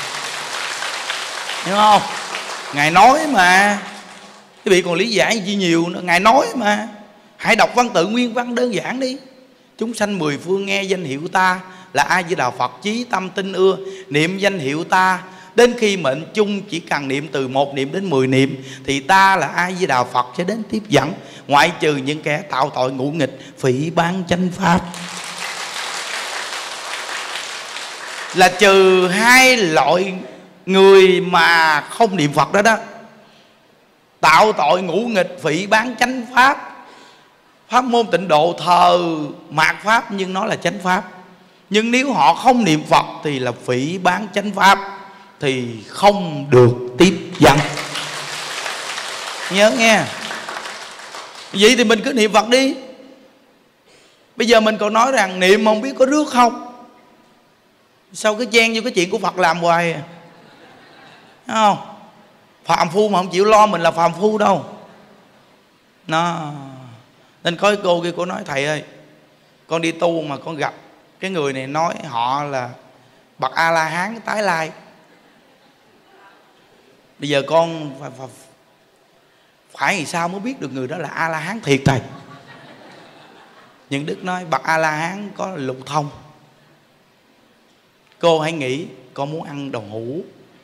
hiểu không? Ngài nói mà, quý vị còn lý giải gì nhiều nữa. Ngài nói mà. Hãy đọc văn tự nguyên văn đơn giản đi. Chúng sanh mười phương nghe danh hiệu ta là A Di Đà Phật, chí tâm tin ưa, niệm danh hiệu ta đến khi mệnh chung, chỉ cần niệm từ 1 niệm đến 10 niệm thì ta là A Di Đà Phật sẽ đến tiếp dẫn, ngoại trừ những kẻ tạo tội ngũ nghịch, phỉ báng chánh pháp. Là trừ hai loại người mà không niệm Phật đó đó. Tạo tội ngũ nghịch, phỉ báng chánh pháp. Pháp môn Tịnh Độ thờ mạt pháp nhưng nó là chánh pháp. Nhưng nếu họ không niệm Phật thì là phỉ báng chánh pháp, thì không được tiếp dẫn. Nhớ nghe. Vậy thì mình cứ niệm Phật đi. Bây giờ mình còn nói rằng niệm không biết có rước không. Sao cứ chen vô cái chuyện của Phật làm hoài à? Thấy không? Phàm phu mà không chịu lo mình là phàm phu đâu. Nó. Nên có cái cô kia, cô nói thầy ơi, con đi tu mà con gặp cái người này nói họ là bậc A-la-hán tái lai. Bây giờ con phải làm sao mới biết được người đó là A-la-hán thiệt thầy? Nhưng Đức nói bậc A-la-hán có lục thông. Cô hãy nghĩ con muốn ăn đồ hũ,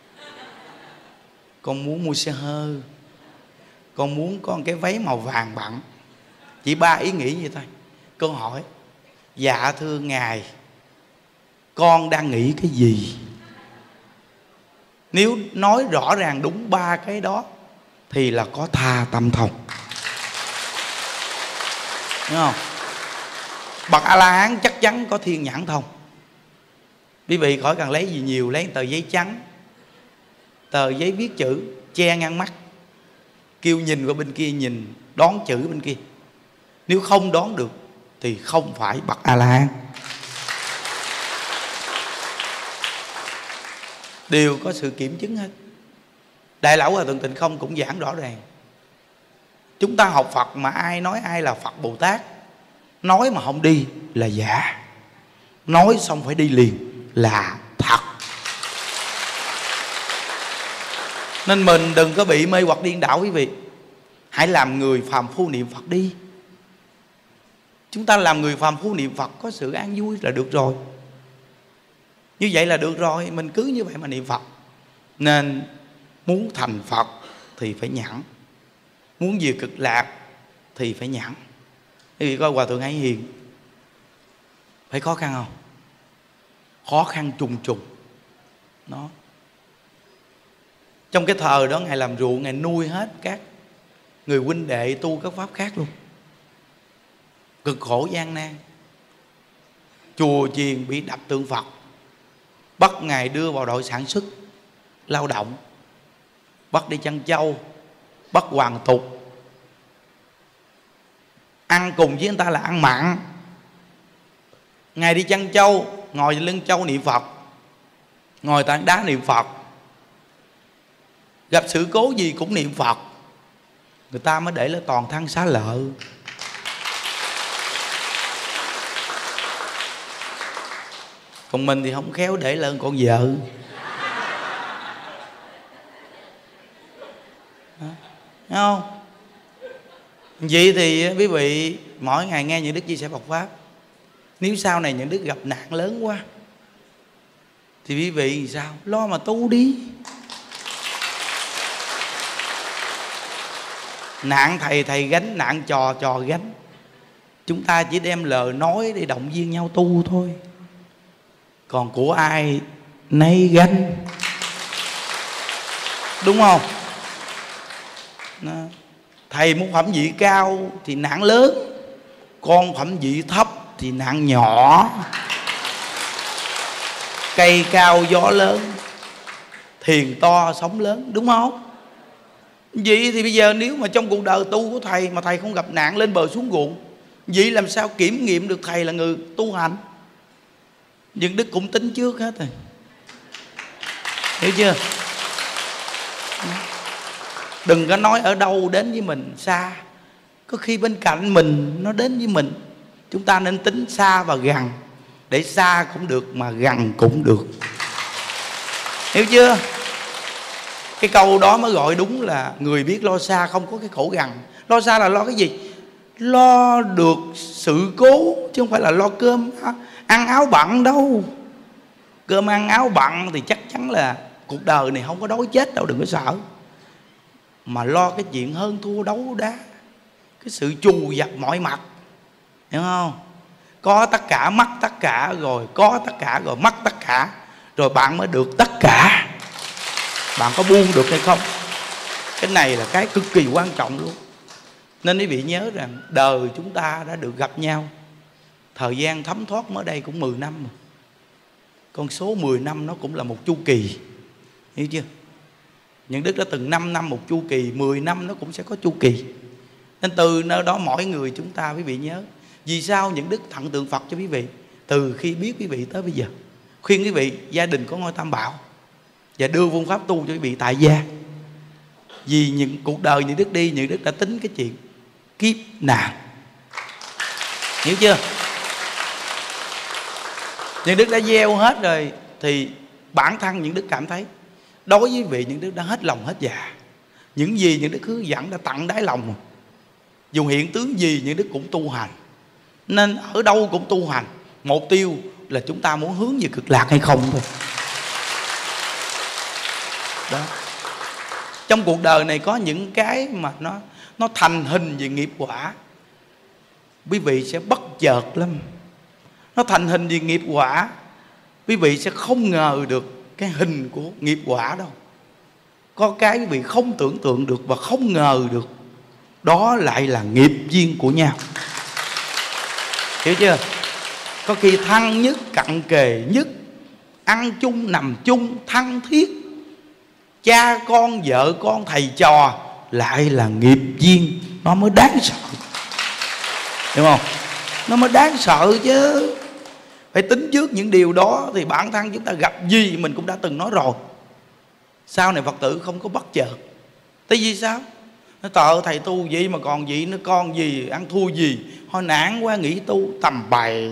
con muốn mua xe hơi, con muốn có một cái váy màu vàng bặn. Chỉ 3 ý nghĩ như thôi. Cô hỏi: dạ thưa Ngài, con đang nghĩ cái gì? Nếu nói rõ ràng đúng 3 cái đó thì là có tha tâm thông, đúng không? Bậc A-la-hán chắc chắn có thiên nhãn thông. Quý vị khỏi cần lấy gì nhiều, lấy tờ giấy trắng, tờ giấy viết chữ, che ngang mắt, kêu nhìn qua bên kia, nhìn đón chữ bên kia. Nếu không đón được thì không phải bậc A-la-hán. Đều có sự kiểm chứng hết. Đại lão Hòa Thượng Tịnh Không cũng giảng rõ ràng. Chúng ta học Phật mà ai nói ai là Phật Bồ Tát, nói mà không đi là giả, nói xong phải đi liền là thật. Nên mình đừng có bị mê hoặc điên đảo quý vị. Hãy làm người phàm phu niệm Phật đi. Chúng ta làm người phàm phu niệm Phật có sự an vui là được rồi. Như vậy là được rồi, mình cứ như vậy mà niệm Phật. Nên muốn thành Phật thì phải nhẫn, muốn về cực lạc thì phải nhẫn. Quý vị coi Hòa Thượng Hải Hiền phải khó khăn không? Khó khăn trùng trùng. Nó trong cái thời đó Ngài làm ruộng, Ngài nuôi hết các người huynh đệ tu các pháp khác luôn. Cực khổ gian nan. Chùa chiền bị đập tượng Phật, bắt Ngài đưa vào đội sản xuất lao động, bắt đi chăn trâu, bắt hoàn tục. Ăn cùng với người ta là ăn mặn. Ngài đi chăn trâu, ngồi lưng trâu niệm Phật, ngồi tảng đá niệm Phật. Gặp sự cố gì cũng niệm Phật. Người ta mới để là toàn thân xá lợi. Còn mình thì không khéo để lên con vợ. Thấy không? Vậy thì quý vị mỗi ngày nghe những đức chia sẻ Phật pháp, nếu sau này những đức gặp nạn lớn quá thì quý vị thì sao? Lo mà tu đi. Nạn thầy thầy gánh, nạn trò trò gánh. Chúng ta chỉ đem lời nói để động viên nhau tu thôi. Còn của ai nấy gánh. Đúng không? Thầy muốn phẩm vị cao thì nạn lớn, con phẩm vị thấp thì nạn nhỏ. Cây cao gió lớn, thiền to sóng lớn. Đúng không? Vậy thì bây giờ nếu mà trong cuộc đời tu của thầy mà thầy không gặp nạn lên bờ xuống ruộng, vậy làm sao kiểm nghiệm được thầy là người tu hành? Nhưng đức cũng tính trước hết rồi. Hiểu chưa? Đừng có nói ở đâu đến với mình xa, có khi bên cạnh mình nó đến với mình. Chúng ta nên tính xa và gần, để xa cũng được mà gần cũng được. Hiểu chưa? Cái câu đó mới gọi đúng là người biết lo xa không có cái khổ gần. Lo xa là lo cái gì? Lo được sự cố, chứ không phải là lo cơm ăn áo bặn đâu. Cơm ăn áo bặn thì chắc chắn là cuộc đời này không có đói chết đâu, đừng có sợ. Mà lo cái chuyện hơn thua đấu đá, cái sự trù dập mọi mặt. Hiểu không? Có tất cả, mất tất cả, rồi có tất cả, rồi mất tất cả, rồi bạn mới được tất cả. Bạn có buông được hay không? Cái này là cái cực kỳ quan trọng luôn. Nên quý vị nhớ rằng đời chúng ta đã được gặp nhau, thời gian thấm thoát mới đây cũng 10 năm rồi. Con số 10 năm nó cũng là một chu kỳ. Hiểu chưa? Những đức đã từng 5 năm một chu kỳ, 10 năm nó cũng sẽ có chu kỳ. Nên từ nơi đó mỗi người chúng ta, quý vị nhớ, vì sao những đức tặng tượng Phật cho quý vị? Từ khi biết quý vị tới bây giờ, khuyên quý vị gia đình có ngôi Tam Bảo và đưa phương pháp tu cho quý vị tại gia. Vì những cuộc đời những đức đi, những đức đã tính cái chuyện kiếp nạn. Hiểu chưa? Những đức đã gieo hết rồi thì bản thân những đức cảm thấy đối với quý vị những đức đã hết lòng hết dạ. Những gì những đức hướng dẫn đã tặng đáy lòng. Dù hiện tướng gì những đức cũng tu hành. Nên ở đâu cũng tu hành. Mục tiêu là chúng ta muốn hướng về cực lạc hay không thôi. Đó. Trong cuộc đời này có những cái mà nó thành hình về nghiệp quả, quý vị sẽ bất chợt lắm. Nó thành hình về nghiệp quả, quý vị sẽ không ngờ được cái hình của nghiệp quả đâu. Có cái quý vị không tưởng tượng được và không ngờ được, đó lại là nghiệp duyên của nhau. Hiểu chưa? Có khi thân nhất, cận kề nhất, ăn chung, nằm chung, thân thiết, cha con, vợ con, thầy trò, lại là nghiệp duyên. Nó mới đáng sợ. Hiểu không? Nó mới đáng sợ chứ. Phải tính trước những điều đó thì bản thân chúng ta gặp gì mình cũng đã từng nói rồi. Sau này Phật tử không có bất chợt. Tại vì sao? Nó tợ thầy tu gì mà còn gì, nó con gì, ăn thua gì. Thôi nản quá nghỉ tu, tầm bậy.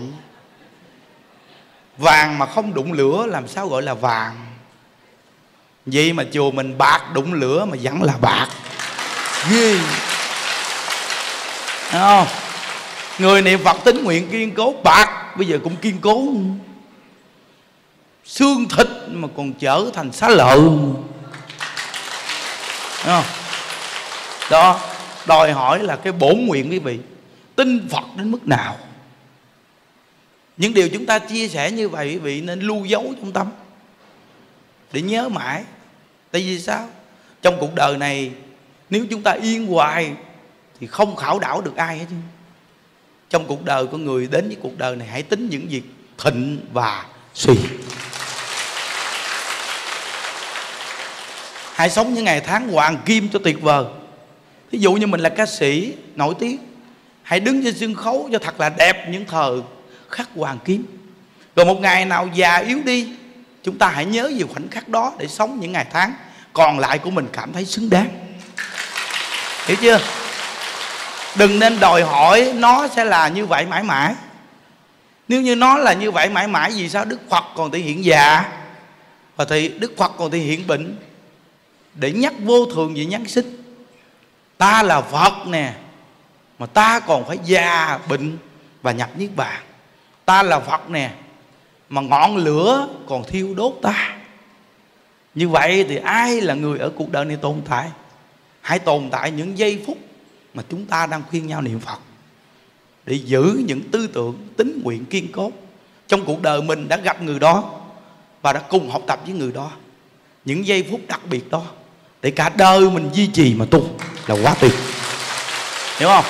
Vàng mà không đụng lửa làm sao gọi là vàng? Vậy mà chùa mình bạc đụng lửa mà vẫn là bạc. Ghê. Thấy không? Người niệm Phật tín nguyện kiên cố, bạc bây giờ cũng kiên cố, xương thịt mà còn trở thành xá lợi. Đúng không? Đó, đòi hỏi là cái bổn nguyện quý vị tin Phật đến mức nào. Những điều chúng ta chia sẻ như vậy quý vị nên lưu dấu trong tâm để nhớ mãi. Tại vì sao? Trong cuộc đời này nếu chúng ta yên hoài thì không khảo đảo được ai hết. Trong cuộc đời của người đến với cuộc đời này hãy tính những việc thịnh và suy. Hãy sống những ngày tháng hoàng kim cho tuyệt vời. Ví dụ như mình là ca sĩ nổi tiếng, hãy đứng trên sân khấu cho thật là đẹp những thời khắc hoàng kim. Rồi một ngày nào già yếu đi, chúng ta hãy nhớ về khoảnh khắc đó để sống những ngày tháng còn lại của mình cảm thấy xứng đáng. Hiểu chưa? Đừng nên đòi hỏi nó sẽ là như vậy mãi mãi. Nếu như nó là như vậy mãi mãi, vì sao Đức Phật còn thể hiện già và thì Đức Phật còn thể hiện bệnh, để nhắc vô thường về nhân sinh. Ta là Phật nè, mà ta còn phải già, bệnh và nhập niết bàn. Ta là Phật nè, mà ngọn lửa còn thiêu đốt ta. Như vậy thì ai là người ở cuộc đời này tồn tại? Hãy tồn tại những giây phút mà chúng ta đang khuyên nhau niệm Phật, để giữ những tư tưởng tín nguyện kiên cố. Trong cuộc đời mình đã gặp người đó và đã cùng học tập với người đó, những giây phút đặc biệt đó để cả đời mình duy trì mà tu là quá tuyệt. Hiểu không?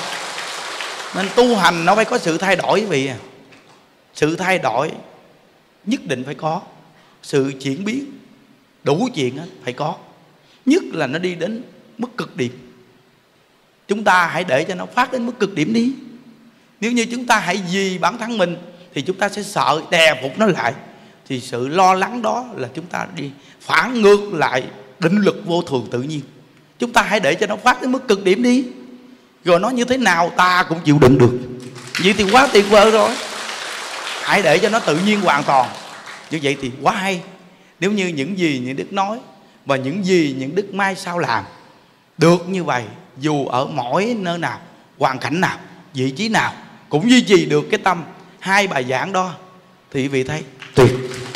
Nên tu hành nó phải có sự thay đổi quý vị à. Sự thay đổi nhất định phải có, sự chuyển biến đủ chuyện phải có. Nhất là nó đi đến mức cực điểm. Chúng ta hãy để cho nó phát đến mức cực điểm đi. Nếu như chúng ta hãy vì bản thân mình thì chúng ta sẽ sợ đè phục nó lại, thì sự lo lắng đó là chúng ta đi phản ngược lại định lực vô thường tự nhiên. Chúng ta hãy để cho nó phát đến mức cực điểm đi, rồi nó như thế nào ta cũng chịu đựng được. Vậy thì quá tuyệt vời rồi. Hãy để cho nó tự nhiên hoàn toàn. Như vậy thì quá hay. Nếu như những gì những Đức nói và những gì những Đức mai sau làm được như vậy, dù ở mỗi nơi nào, hoàn cảnh nào, vị trí nào cũng duy trì được cái tâm hai bài giảng đó, thì quý vị thấy tuyệt.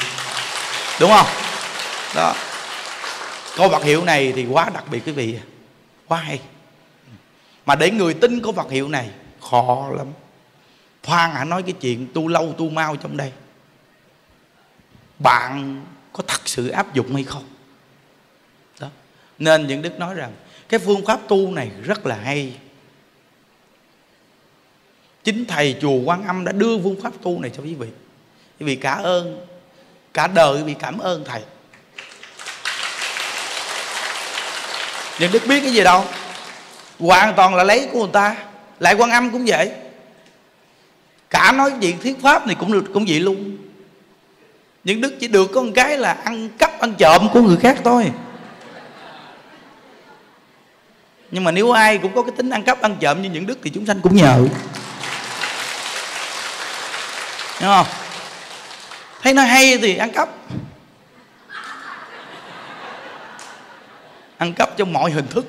Đúng không? Đó. Câu Phật hiệu này thì quá đặc biệt quý vị, quá hay. Mà để người tin câu Phật hiệu này khó lắm. Khoan hãy nói cái chuyện tu lâu tu mau trong đây, bạn có thật sự áp dụng hay không? Đó. Nên những Đức nói rằng cái phương pháp tu này rất là hay. Chính Thầy chùa Quan Âm đã đưa phương pháp tu này cho quý vị. Quý vị cảm ơn, cả đời quý vị cảm ơn Thầy. Nhưng Đức biết cái gì đâu, hoàn toàn là lấy của người ta. Lại Quan Âm cũng vậy. Cả nói chuyện thuyết pháp này cũng được, cũng vậy luôn. Nhưng Đức chỉ được có một cái là ăn cắp ăn trộm của người khác thôi. Nhưng mà nếu ai cũng có cái tính ăn cắp ăn trộm như những Đức thì chúng sanh cũng nhờ. Đúng không? Thấy nó hay thì ăn cắp. Ăn cắp trong mọi hình thức.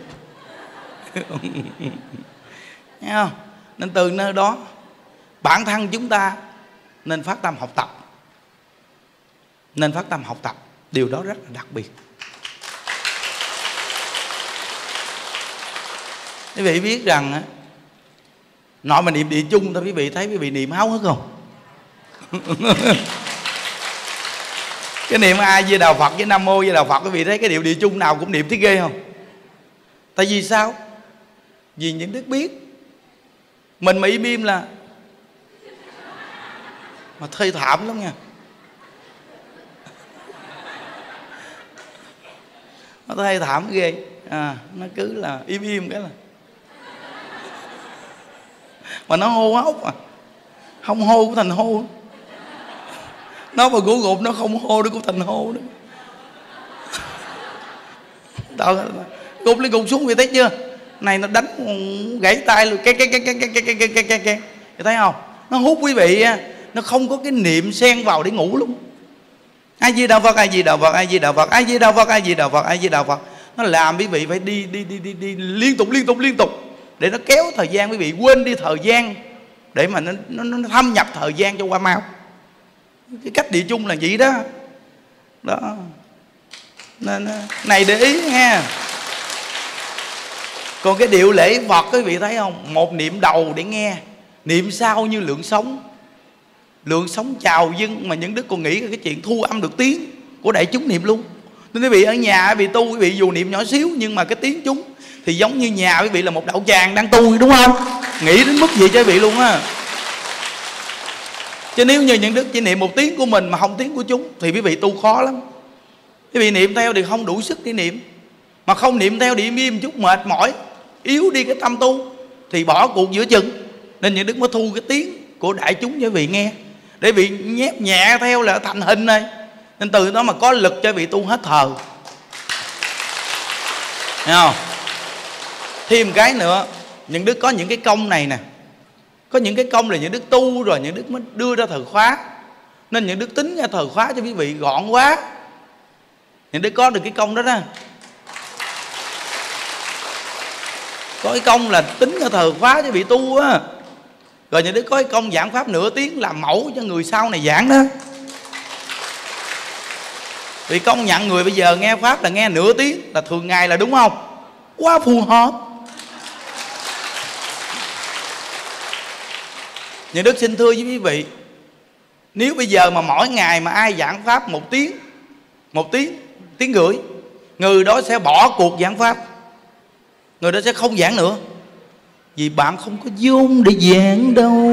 Thấy không? Nên từ nơi đó bản thân chúng ta nên phát tâm học tập. Nên phát tâm học tập. Điều đó rất là đặc biệt. Quý vị biết rằng nội mà niệm địa chung thôi, quý vị thấy quý vị niệm háo hức không? Cái niệm A Di Đà Phật với Nam Mô Di Đà Phật, quý vị thấy cái điệu địa chung nào cũng niệm thấy ghê không? Tại vì sao? Vì những Đức biết mình mà im im là mà thê thảm lắm nha. Nó thê thảm ghê. Nó cứ là im im cái là mà nó hô hốc à. Không hô cũng thành hô. Nó mà gũ gục nó không hô nó cũng thành hô đó. Gục lên gục xuống vậy thấy chưa? Này nó đánh gãy tay luôn. Thấy không? Nó hút quý vị, nó không có cái niệm xen vào để ngủ luôn. A Di Đà Phật, A Di Đà Phật, A Di Đà Phật, A Di Đà Phật, A Di Đà Phật, A Di Đà Phật. Nó làm quý vị phải đi liên tục để nó kéo thời gian quý vị quên đi thời gian để mà nó thâm nhập thời gian cho qua mau. Cái cách địa chung là vậy đó. Đó. Nên này để ý nha. Còn cái điệu lễ Phật quý vị thấy không? Một niệm đầu để nghe, niệm sau như lượng sống. Lượng sống chào dâng, mà những đức còn nghĩ cái chuyện thu âm được tiếng của đại chúng niệm luôn. Nên quý vị ở nhà quý vị tu, quý vị dù niệm nhỏ xíu nhưng mà cái tiếng chúng thì giống như nhà quý vị là một đạo tràng đang tu, đúng không? Nghĩ đến mức gì cho quý vị luôn á. Chứ nếu như những đức chỉ niệm một tiếng của mình mà không tiếng của chúng thì quý vị tu khó lắm. Quý vị niệm theo thì không đủ sức để niệm, mà không niệm theo thì im im chút mệt mỏi, yếu đi cái tâm tu thì bỏ cuộc giữa chừng. Nên những đức mới thu cái tiếng của đại chúng cho quý vị nghe, để vị nhép nhẹ theo là thành hình này. Nên từ đó mà có lực cho vị tu hết thời. Thấy không? Thêm cái nữa, những đức có những cái công này nè. Có những cái công là những đức tu rồi những đức mới đưa ra thời khóa. Nên những đức tính ra thời khóa cho quý vị gọn quá. Những đức có được cái công đó đó. Có cái công là tính ra thời khóa cho vị tu á. Rồi những đức có cái công giảng pháp nửa tiếng làm mẫu cho người sau này giảng đó. Vì công nhận người bây giờ nghe pháp là nghe nửa tiếng là thường ngày là đúng không? Quá phù hợp. Những đức xin thưa với quý vị, nếu bây giờ mà mỗi ngày mà ai giảng pháp một tiếng, tiếng rưỡi, người đó sẽ bỏ cuộc giảng pháp. Người đó sẽ không giảng nữa. Vì bạn không có vốn để giảng đâu.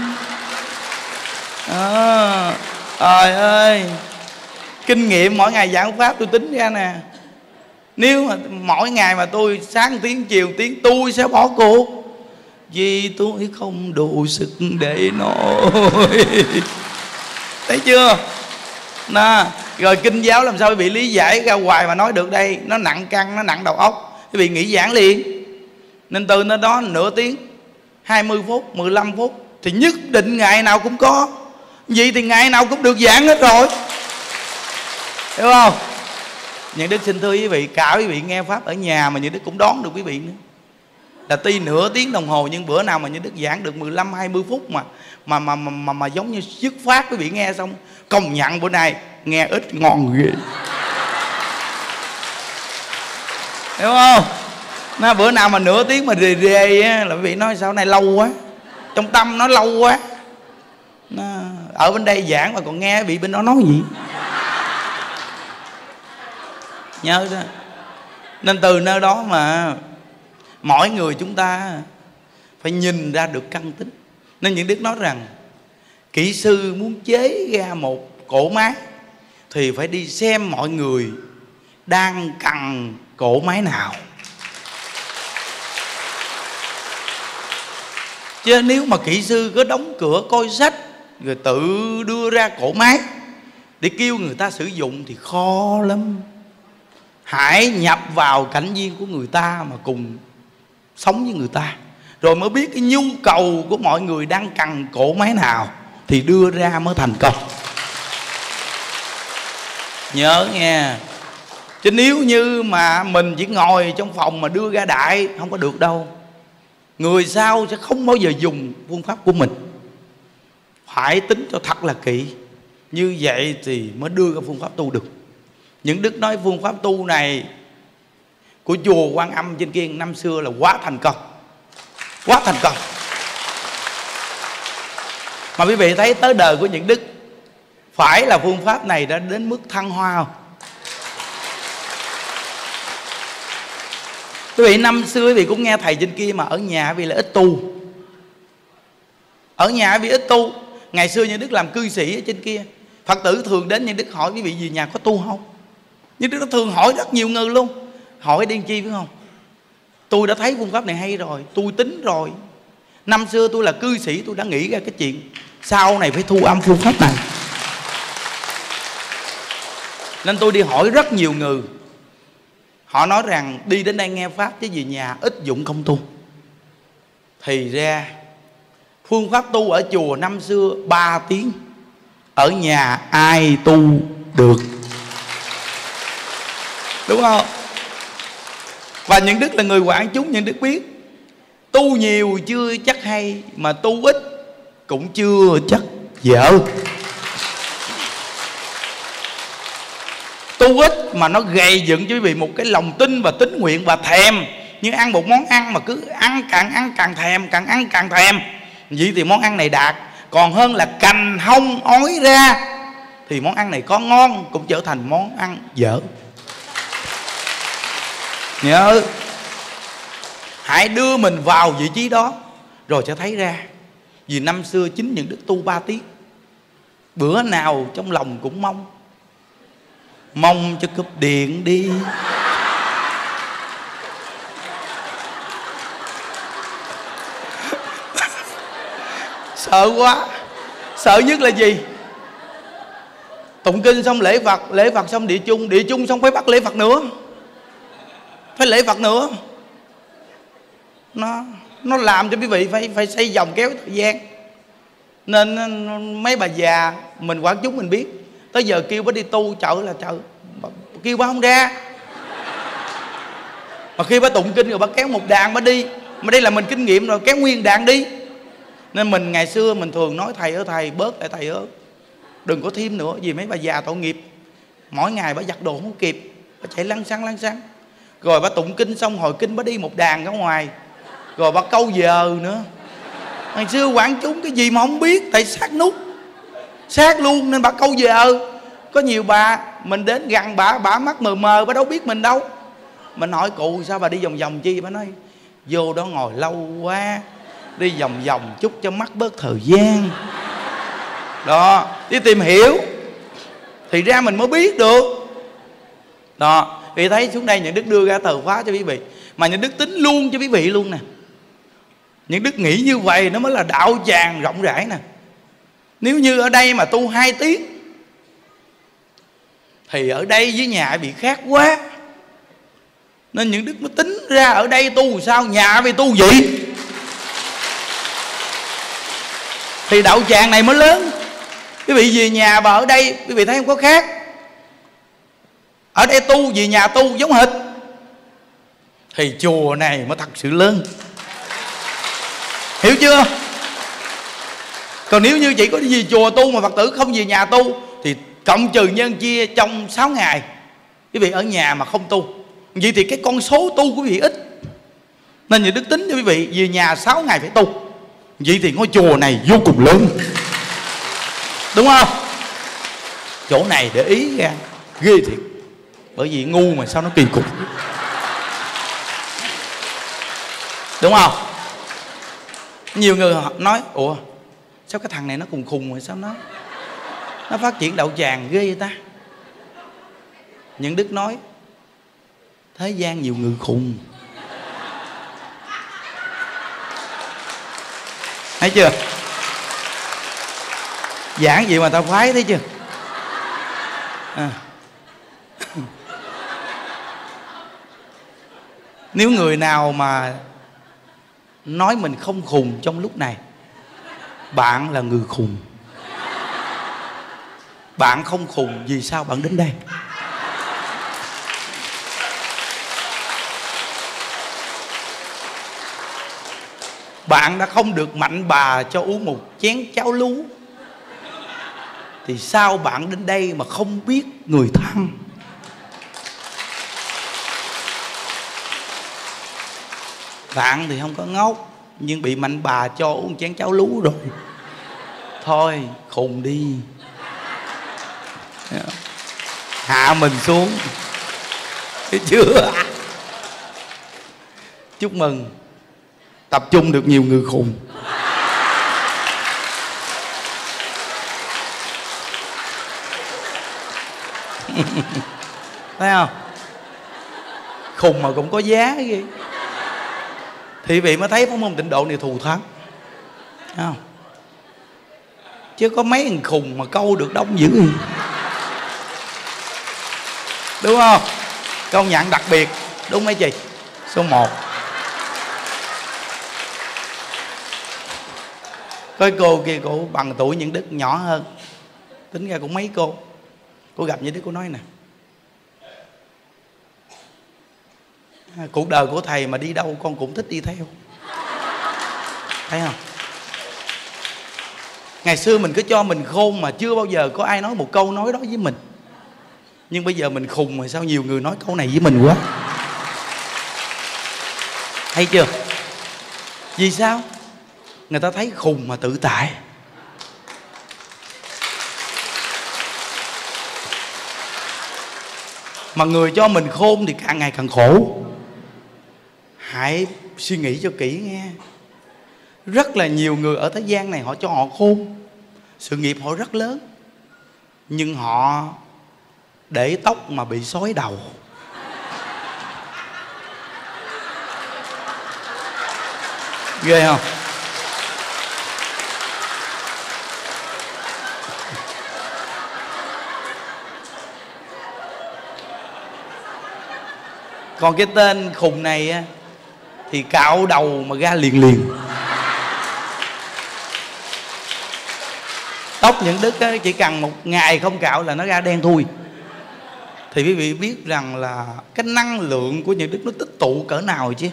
Trời ơi, kinh nghiệm mỗi ngày giảng pháp tôi tính ra nè. Nếu mà mỗi ngày mà tôi sáng tiếng chiều tiếng, tôi sẽ bỏ cuộc. Vì tôi không đủ sức để nổi. Thấy chưa? Nè, rồi kinh giáo làm sao bị lý giải ra hoài mà nói được đây. Nó nặng căng, nó nặng đầu óc, quý vị nghĩ giảng liền. Nên từ nơi đó nửa tiếng, 20 phút, 15 phút thì nhất định ngày nào cũng có. Vậy thì ngày nào cũng được giảng hết rồi, hiểu không? Những đức xin thưa quý vị, cả quý vị nghe pháp ở nhà mà những đức cũng đón được quý vị nữa. Là tuy nửa tiếng đồng hồ nhưng bữa nào mà những đức giảng được 15-20 phút mà giống như dứt phát, quý vị nghe xong công nhận bữa nay nghe ít ngon ghê, hiểu không? Nó bữa nào mà nửa tiếng mà rề rề á, là quý vị nói sao này lâu quá, trong tâm nó lâu quá. Nó ở bên đây giảng mà còn nghe bị bên đó nói gì. Nhớ đó. Nên từ nơi đó mà mỗi người chúng ta phải nhìn ra được căn tính. Nên những đức nói rằng kỹ sư muốn chế ra một cỗ máy thì phải đi xem mọi người đang cần cỗ máy nào. Chứ nếu mà kỹ sư cứ đóng cửa coi sách rồi tự đưa ra cỗ máy để kêu người ta sử dụng thì khó lắm. Hãy nhập vào cảnh viên của người ta mà cùng sống với người ta, rồi mới biết cái nhu cầu của mọi người đang cần cỗ máy nào thì đưa ra mới thành công. Nhớ nghe. Chứ nếu như mà mình chỉ ngồi trong phòng mà đưa ra đại không có được đâu. Người sau sẽ không bao giờ dùng phương pháp của mình. Phải tính cho thật là kỹ. Như vậy thì mới đưa ra phương pháp tu được. Những đức nói phương pháp tu này của chùa Quan Âm trên kia năm xưa là quá thành công. Quá thành công. Mà quý vị thấy tới đời của những đức, phải là phương pháp này đã đến mức thăng hoa không? Quý vị năm xưa quý vị cũng nghe thầy trên kia mà ở nhà quý vị là ít tu. Ở nhà quý vị ít tu. Ngày xưa những đức làm cư sĩ ở trên kia, Phật tử thường đến những đức hỏi quý vị về nhà có tu không? Nhưng đức nó thường hỏi rất nhiều người luôn. Hỏi điên chi phải không? Tôi đã thấy phương pháp này hay rồi, tôi tính rồi. Năm xưa tôi là cư sĩ, tôi đã nghĩ ra cái chuyện sau này phải thu âm phương pháp này. Nên tôi đi hỏi rất nhiều người. Họ nói rằng đi đến đây nghe pháp chứ về nhà ít dụng không tu. Thì ra phương pháp tu ở chùa năm xưa 3 tiếng, ở nhà ai tu được, đúng không? Và những đức là người quản chúng, những đức biết tu nhiều chưa chắc hay, mà tu ít cũng chưa chắc vợ. Tu ít mà nó gây dựng cho quý vị một cái lòng tin và tín nguyện và thèm. Nhưng ăn một món ăn mà cứ ăn càng thèm, càng ăn càng thèm, vậy thì món ăn này đạt. Còn hơn là cành hông ói ra thì món ăn này có ngon cũng trở thành món ăn dở. Nhớ, hãy đưa mình vào vị trí đó rồi sẽ thấy ra. Vì năm xưa chính những đức tu 3 tiết, bữa nào trong lòng cũng mong cho cúp điện đi. Sợ quá. Sợ nhất là gì? Tụng kinh xong lễ Phật xong địa chung xong phải bắt lễ Phật nữa, phải lễ Phật nữa. Nó làm cho quý vị phải xây vòng kéo thời gian. Nên mấy bà già mình quán chúng mình biết, tới giờ kêu bà đi tu chợ là chợ, kêu bà không ra. Mà khi bà tụng kinh rồi bà kéo một đàn bà đi. Mà đây là mình kinh nghiệm rồi, kéo nguyên đàn đi. Nên mình ngày xưa mình thường nói thầy ơi thầy, bớt lại thầy ơi, đừng có thêm nữa. Vì mấy bà già tội nghiệp, mỗi ngày bà giặt đồ không kịp, bà chạy lăn xăng. Rồi bà tụng kinh xong hồi kinh bà đi một đàn ra ngoài, rồi bà câu giờ nữa. Ngày xưa quảng chúng cái gì mà không biết, tại sát nút sát luôn nên bà câu giờ. Có nhiều bà mình đến gần bà mắt mờ bà đâu biết mình đâu. Mình hỏi cụ sao bà đi vòng chi, bà nói vô đó ngồi lâu quá, đi vòng chút cho mắt bớt thời gian. Đó, đi tìm hiểu thì ra mình mới biết được. Đó, vì thấy xuống đây những đức đưa ra tờ khóa cho quý vị, mà những đức tính luôn cho quý vị luôn nè. Những đức nghĩ như vậy nó mới là đạo tràng rộng rãi nè. Nếu như ở đây mà tu 2 tiếng thì ở đây với nhà bị khác quá. Nên những đức mới tính ra ở đây tu sao, nhà vì tu vậy thì đạo tràng này mới lớn. Quý vị về nhà và ở đây quý vị thấy không có khác. Ở đây tu về nhà tu giống hệt thì chùa này mới thật sự lớn. Hiểu chưa? Còn nếu như chỉ có đi về chùa tu mà Phật tử không về nhà tu thì cộng trừ nhân chia trong 6 ngày quý vị ở nhà mà không tu, vậy thì cái con số tu của quý vị ít. Nên những đức tính cho quý vị về nhà 6 ngày phải tu, vậy thì ngôi chùa này vô cùng lớn, đúng không? Chỗ này để ý ra ghê thiệt. Bởi vì ngu mà sao nó kỳ cục, đúng không? Nhiều người nói ủa sao cái thằng này nó khùng rồi, sao nó phát triển đạo tràng ghê vậy ta? Những đức nói thế gian nhiều người khùng, thấy chưa? Giảng gì mà tao khoái, thấy chưa? Nếu người nào mà nói mình không khùng trong lúc này, bạn là người khùng. Bạn không khùng vì sao bạn đến đây? Bạn đã không được mạnh bà cho uống một chén cháo lú thì sao bạn đến đây mà không biết người thân? Bạn thì không có ngốc, nhưng bị mạnh bà cho uống chén cháo lú rồi. Thôi khùng đi, hạ mình xuống, thấy chưa? Chúc mừng, tập trung được nhiều người khùng. Thấy không? Khùng mà cũng có giá gì. Thì vị mới thấy pháp môn tịnh độ này thù thắng, thấy không? Chứ có mấy thằng khùng mà câu được đông dữ gì, đúng không? Công nhận đặc biệt, đúng mấy chị? Số 1. Coi cô kia, cô bằng tuổi những đức nhỏ hơn, tính ra cũng mấy cô gặp như đức, cô nói nè, cuộc đời của thầy mà đi đâu con cũng thích đi theo, thấy không? Ngày xưa mình cứ cho mình khôn mà chưa bao giờ có ai nói một câu nói đó với mình. Nhưng bây giờ mình khùng mà sao nhiều người nói câu này với mình quá. Hay chưa? Vì sao? Người ta thấy khùng mà tự tại. Mà người cho mình khôn thì càng ngày càng khổ. Hãy suy nghĩ cho kỹ nghe. Rất là nhiều người ở thế gian này họ cho họ khôn, sự nghiệp họ rất lớn, nhưng họ để tóc mà bị xói đầu. Ghê không? Còn cái tên khùng này á thì cạo đầu mà ra liền liền. Tóc những Đức á, chỉ cần một ngày không cạo là nó ra đen thui. Thì quý vị biết rằng là cái năng lượng của những Đức nó tích tụ cỡ nào chứ.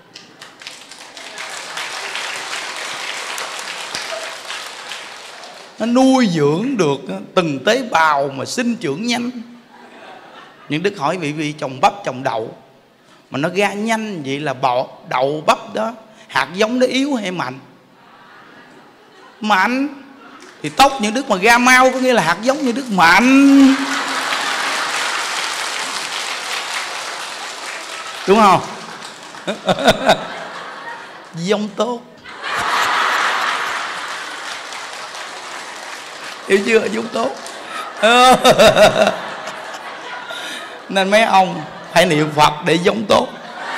Nó nuôi dưỡng được từng tế bào mà sinh trưởng nhanh. Những Đức hỏi vị trồng bắp trồng đậu mà nó ra nhanh vậy là đậu bắp đó hạt giống nó yếu hay mạnh? Mạnh. Thì tóc những Đức mà ra mau có nghĩa là hạt giống những Đức mạnh, đúng không? Giống tốt. Hiểu chưa? Giống tốt. Nên mấy ông phải niệm Phật để giống tốt.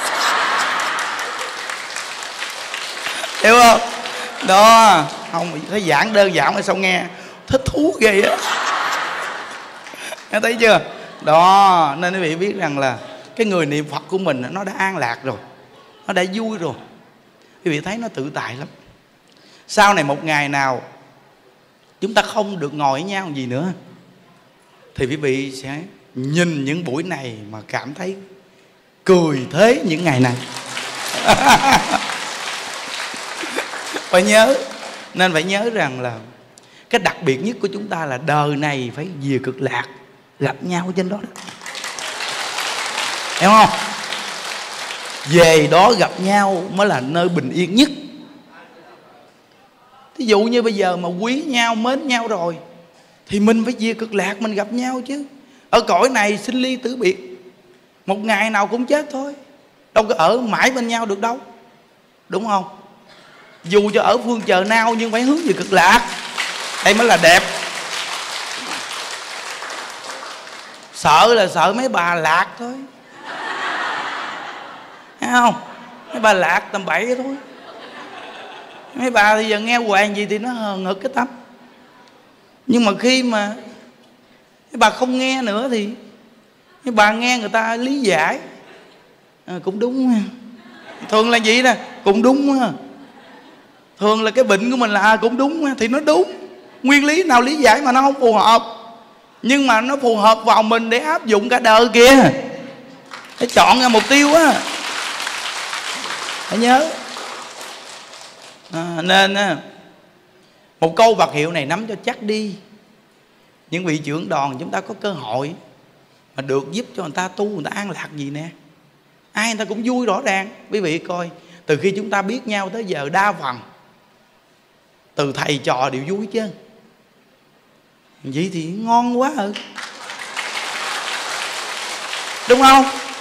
Hiểu không? Đó. Không thấy giảng đơn giản mà sao nghe thích thú ghê á. Nghe thấy chưa? Đó. Nên quý vị biết rằng là cái người niệm Phật của mình nó đã an lạc rồi, nó đã vui rồi. Quý vị thấy nó tự tại lắm. Sau này một ngày nào chúng ta không được ngồi với nhau gì nữa thì quý vị sẽ nhìn những buổi này mà cảm thấy cười thế những ngày này. Phải nhớ. Nên phải nhớ rằng là cái đặc biệt nhất của chúng ta là đời này phải về Cực Lạc, gặp nhau trên đó. Hiểu không? Về đó gặp nhau mới là nơi bình yên nhất. Ví dụ như bây giờ mà quý nhau, mến nhau rồi thì mình phải về Cực Lạc mình gặp nhau chứ. Ở cõi này sinh ly tử biệt, một ngày nào cũng chết thôi, đâu có ở mãi bên nhau được đâu, đúng không? Dù cho ở phương trời nào nhưng phải hướng về Cực Lạc, đây mới là đẹp. Sợ là sợ mấy bà lạc thôi, thấy không? Mấy bà lạc tầm bậy thôi. Mấy bà thì giờ nghe hoàng gì thì nó hờn hực cái tâm. Nhưng mà khi mà mấy bà không nghe nữa thì mấy bà nghe người ta lý giải cũng đúng. Thường là vậy nè, cũng đúng. Thường là cái bệnh của mình là cũng đúng thì nó đúng. Nguyên lý nào lý giải mà nó không phù hợp, nhưng mà nó phù hợp vào mình để áp dụng cả đời kìa. Phải chọn ra mục tiêu á, phải nhớ. Nên một câu Phật hiệu này nắm cho chắc đi. Những vị trưởng đoàn chúng ta có cơ hội mà được giúp cho người ta tu, người ta an lạc gì nè, ai người ta cũng vui rõ ràng. Quý vị coi, từ khi chúng ta biết nhau tới giờ đa phần từ thầy trò đều vui chứ. Vậy thì ngon quá rồi, đúng không?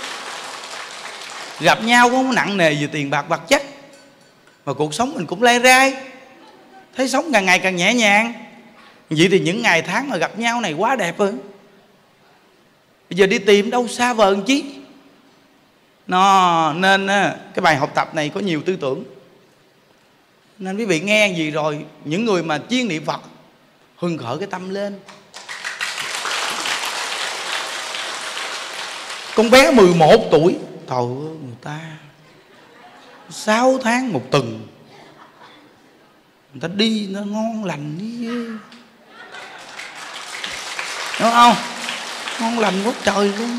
Gặp nhau cũng không nặng nề về tiền bạc vật chất, mà cuộc sống mình cũng lay rai, thấy sống càng ngày càng nhẹ nhàng. Vậy thì những ngày tháng mà gặp nhau này quá đẹp rồi. Bây giờ đi tìm đâu xa vời chí. Nên cái bài học tập này có nhiều tư tưởng. Nên quý vị nghe gì rồi, những người mà chuyên niệm Phật hưng khởi cái tâm lên. Con bé 11 tuổi, trời ơi, người ta 6 tháng một tuần, người ta đi nó ngon lành đi, đúng không? Ngon lành quá trời luôn.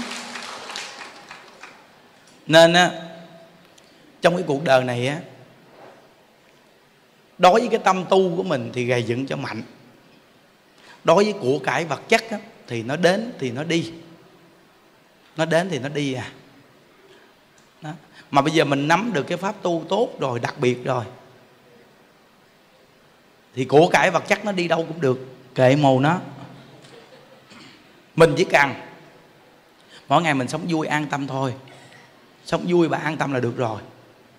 Nên á, trong cái cuộc đời này á, Đối với cái tâm tu của mình thì gầy dựng cho mạnh. Đối với của cải vật chất á, thì nó đến thì nó đi. Nó đến thì nó đi à. Đó. Mà bây giờ mình nắm được cái pháp tu tốt rồi, đặc biệt rồi, thì của cải vật chất nó đi đâu cũng được, kệ mồ nó. Mình chỉ cần mỗi ngày mình sống vui an tâm thôi. Sống vui và an tâm là được rồi.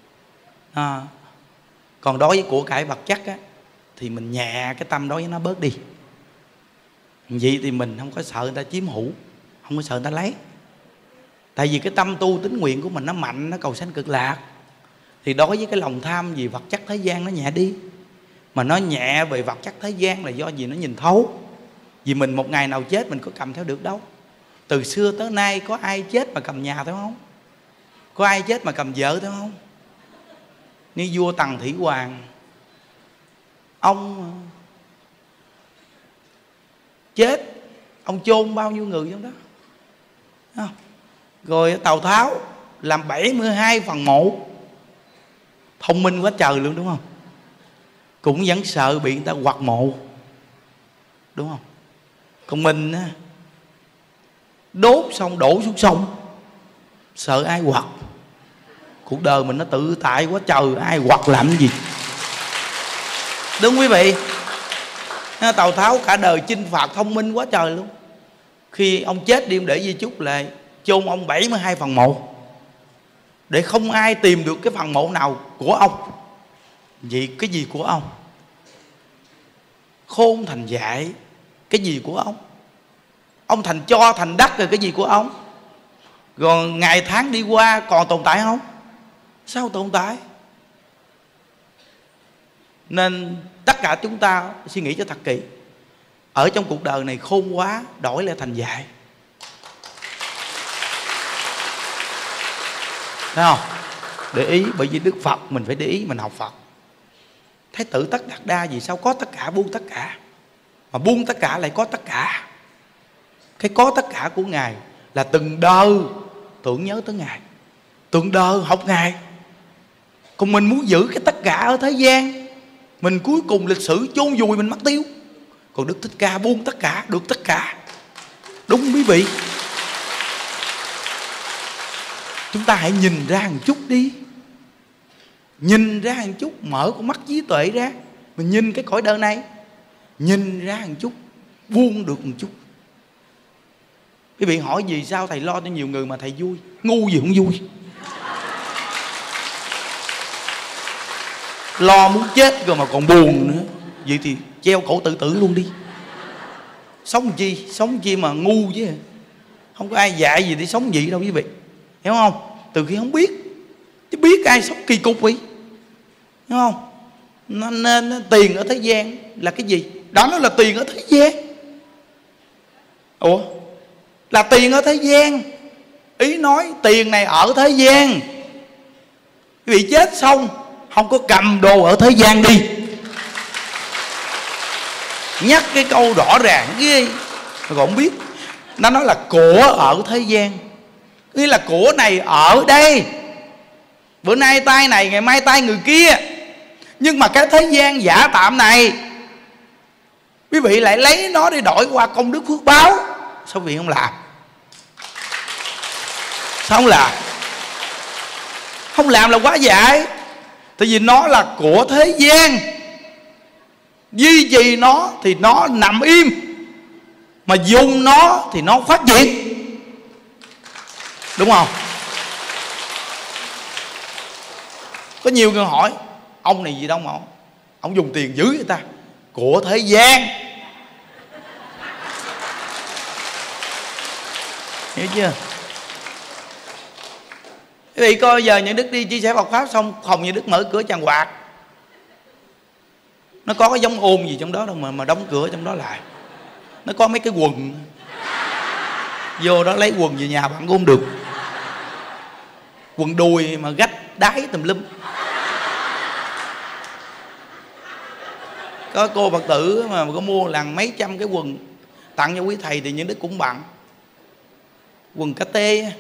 Còn đối với của cải vật chất á, thì mình nhẹ cái tâm đối với nó bớt đi. Vậy thì mình không có sợ người ta chiếm hữu, không có sợ người ta lấy. Tại vì cái tâm tu tín nguyện của mình nó mạnh, nó cầu sanh cực lạc. Thì đối với cái lòng tham vì vật chất thế gian nó nhẹ đi. Mà nó nhẹ về vật chất thế gian là do gì? Nó nhìn thấu. Vì mình một ngày nào chết mình có cầm theo được đâu. Từ xưa tới nay có ai chết mà cầm nhà theo không? Có ai chết mà cầm vợ theo không? Như vua Tần Thủy Hoàng, ông chết, ông chôn bao nhiêu người trong đó. Không? Rồi Tào Tháo làm 72 phần mộ. Thông minh quá trời luôn đúng không? Cũng vẫn sợ bị người ta quặt mộ, đúng không? Còn mình á, đốt xong đổ xuống sông, sợ ai quặt. Cuộc đời mình nó tự tại quá trời, ai quặt làm cái gì. Đúng quý vị. Tào Tháo cả đời chinh phạt thông minh quá trời luôn. Khi ông chết đi, ông để di chúc lại chôn ông 72 phần mộ, để không ai tìm được cái phần mộ nào của ông. Vậy cái gì của ông? Khôn thành dại, cái gì của ông? Ông thành cho thành đắc rồi, cái gì của ông? Rồi ngày tháng đi qua còn tồn tại không? Sao tồn tại? Nên tất cả chúng ta suy nghĩ cho thật kỹ. Ở trong cuộc đời này khôn quá, đổi lại thành dại. Thấy không? Để ý, bởi vì Đức Phật mình phải để ý, mình học Phật. Thái tử Tất Đạt Đa vì sao có tất cả buông tất cả, mà buông tất cả lại có tất cả. Cái có tất cả của Ngài là từng đời tưởng nhớ tới Ngài, từng đời học Ngài. Còn mình muốn giữ cái tất cả ở thế gian, mình cuối cùng lịch sử chôn vùi mình mất tiêu. Còn Đức Thích Ca buông tất cả, được tất cả. Đúng quý vị. Chúng ta hãy nhìn ra một chút đi. Nhìn ra một chút, mở con mắt trí tuệ ra. Mình nhìn cái cõi đời này, nhìn ra một chút, buông được một chút. Quý vị hỏi vì sao thầy lo cho nhiều người mà thầy vui? Ngu gì không vui. Lo muốn chết rồi mà còn buồn nữa. Vậy thì treo cổ tự tử luôn đi. Sống chi mà ngu chứ. Không có ai dạy gì để sống vậy đâu quý vị. Hiểu không? Từ khi không biết. Chứ biết ai sống kỳ cục vậy. Hiểu không? Nên tiền ở thế gian là cái gì? Đó nó là tiền ở thế gian. Ủa? Là tiền ở thế gian. Ý nói tiền này ở thế gian. Quý vị chết xong không có cầm đồ ở thế gian đi. Nhắc cái câu rõ ràng ghê. Mà còn không biết. Nó nói là của ở thế gian. Nghĩa là của này ở đây. Bữa nay tay này, ngày mai tay người kia. Nhưng mà cái thế gian giả tạm này, quý vị lại lấy nó để đổi qua công đức phước báo. Sao quý vị không làm? Sao không làm? Không làm là quá dại. Tại vì nó là của thế gian. Duy trì nó thì nó nằm im, mà dùng nó thì nó phát triển. Đúng không? Có nhiều người hỏi ông này gì đâu mà ông dùng tiền dữ người ta. Của thế gian. Hiểu chưa? Quý vị coi giờ những Đức đi chia sẻ Phật Pháp xong, phòng như Đức mở cửa tràn quạt. Nó có cái giống ôn gì trong đó đâu mà đóng cửa trong đó lại. Nó có mấy cái quần. Vô đó lấy quần về nhà bạn cũng không được. Quần đùi mà gách đáy tùm lum. Có cô Phật tử mà có mua lần mấy trăm cái quần tặng cho quý thầy thì những Đức cũng bận. Quần cá tê,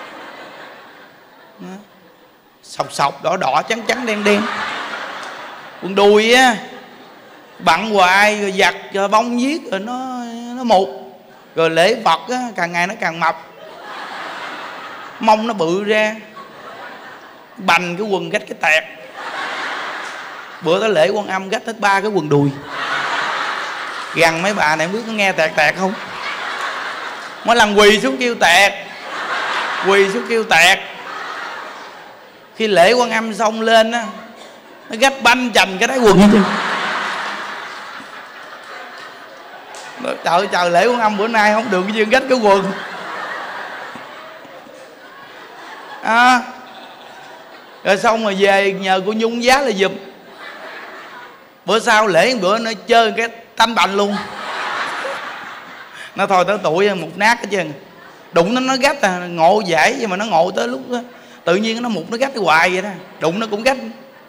sọc sọc đỏ đỏ trắng trắng đen đen. quần đùi á, bận hoài rồi giặt rồi bông viết rồi nó mụt, rồi lễ Phật á càng ngày nó càng mập, mông nó bự ra, bành cái quần gách cái tẹt. Bữa tới lễ Quan Âm gách hết 3 cái quần đùi. Gần mấy bà này không biết có nghe tẹt tẹt không? Mỗi lần quỳ xuống kêu tẹt, quỳ xuống kêu tẹt. Khi lễ Quan Âm xong lên á, nó gách banh chành cái đáy quần hết trơn. Trời trời, lễ Quan Âm bữa nay không được cái dương gách cái quần. Rồi xong rồi về nhờ cô Nhung giá là giùm. Bữa sau lễ bữa nó chơi cái tanh bành luôn. Nó thôi tới tuổi một nát hết trơn. Đụng nó gách ngộ dễ, nhưng mà nó ngộ tới lúc đó, tự nhiên nó mục nó gách hoài vậy đó. Đụng nó cũng gách.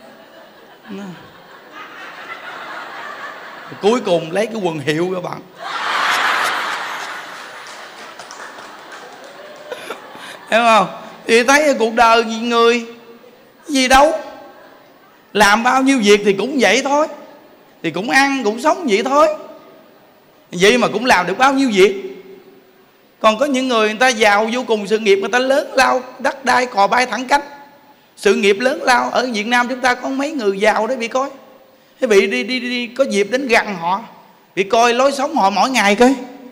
Cuối cùng lấy cái quần hiệu các bạn. Hiểu không? Thì thấy cuộc đời người gì đâu, làm bao nhiêu việc thì cũng vậy thôi, thì cũng ăn cũng sống vậy thôi, vậy mà cũng làm được bao nhiêu việc. Còn có những người ta giàu vô cùng, sự nghiệp người ta lớn lao, đất đai cò bay thẳng cánh, sự nghiệp lớn lao. Ở Việt Nam chúng ta có mấy người giàu đấy bị coi, thế bị đi có dịp đến gần họ, bị coi lối sống họ mỗi ngày coi.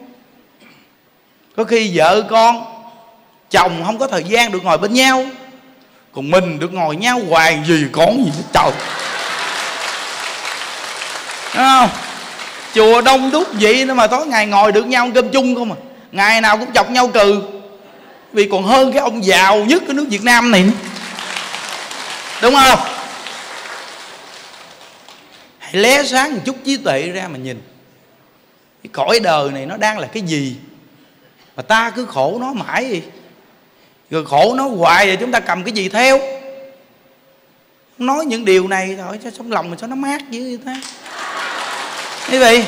Có khi vợ con chồng không có thời gian được ngồi bên nhau, còn mình được ngồi nhau hoài gì con gì hết trời. Đúng không? Chùa đông đúc vậy nữa mà tối ngày ngồi được nhau ăn cơm chung không à, ngày nào cũng chọc nhau cừ. Vì còn hơn cái ông giàu nhất cái nước Việt Nam này nữa. Đúng không? Hãy lé sáng một chút trí tuệ ra mà nhìn cái cõi đời này nó đang là cái gì mà ta cứ khổ nó mãi vậy. Rồi khổ nó hoài rồi chúng ta cầm cái gì theo. Nói những điều này thôi cho sống lòng mình sao nó mát dữ vậy ta. Quý vị,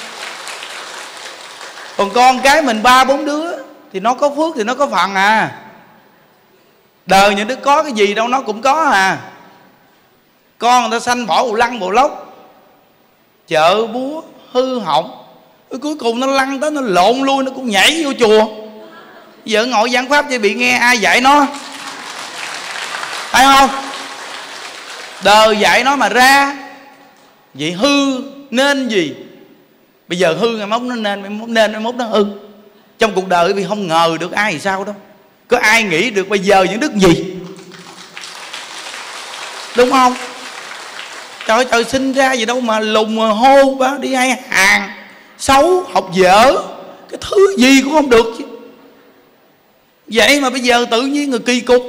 còn con cái mình 3-4 đứa thì nó có phước thì nó có phần à. Đời những đứa có cái gì đâu nó cũng có à. Con người ta sanh bỏ bộ lăn bộ lóc, chợ búa hư hỏng, cuối cùng nó lăn tới nó lộn lui, nó cũng nhảy vô chùa. Giờ ngồi giảng pháp chỉ bị nghe ai dạy nó, phải không? Đời dạy nó mà ra vậy hư nên gì. Bây giờ hư ngày mốt nó nên, ngày mốt nó hư. Trong cuộc đời vì không ngờ được ai thì sao đâu. Có ai nghĩ được bây giờ những đức gì, đúng không? Trời trời, sinh ra gì đâu mà lùng mà hô báo đi hay hàng xấu, học dở, cái thứ gì cũng không được chứ. Vậy mà bây giờ tự nhiên người kỳ cục.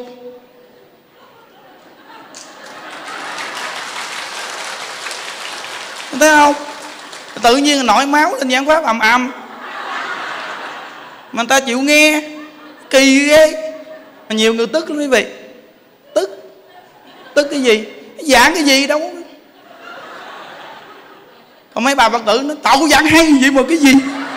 Thấy không? Tự nhiên nổi máu lên giảng pháp ầm ầm mà người ta chịu nghe, kỳ ghê. Mà nhiều người tức lắm quý vị. Tức cái gì? Giảng cái gì đâu. Còn mấy bà Phật tử nó tậu giảng hay vậy mà cái gì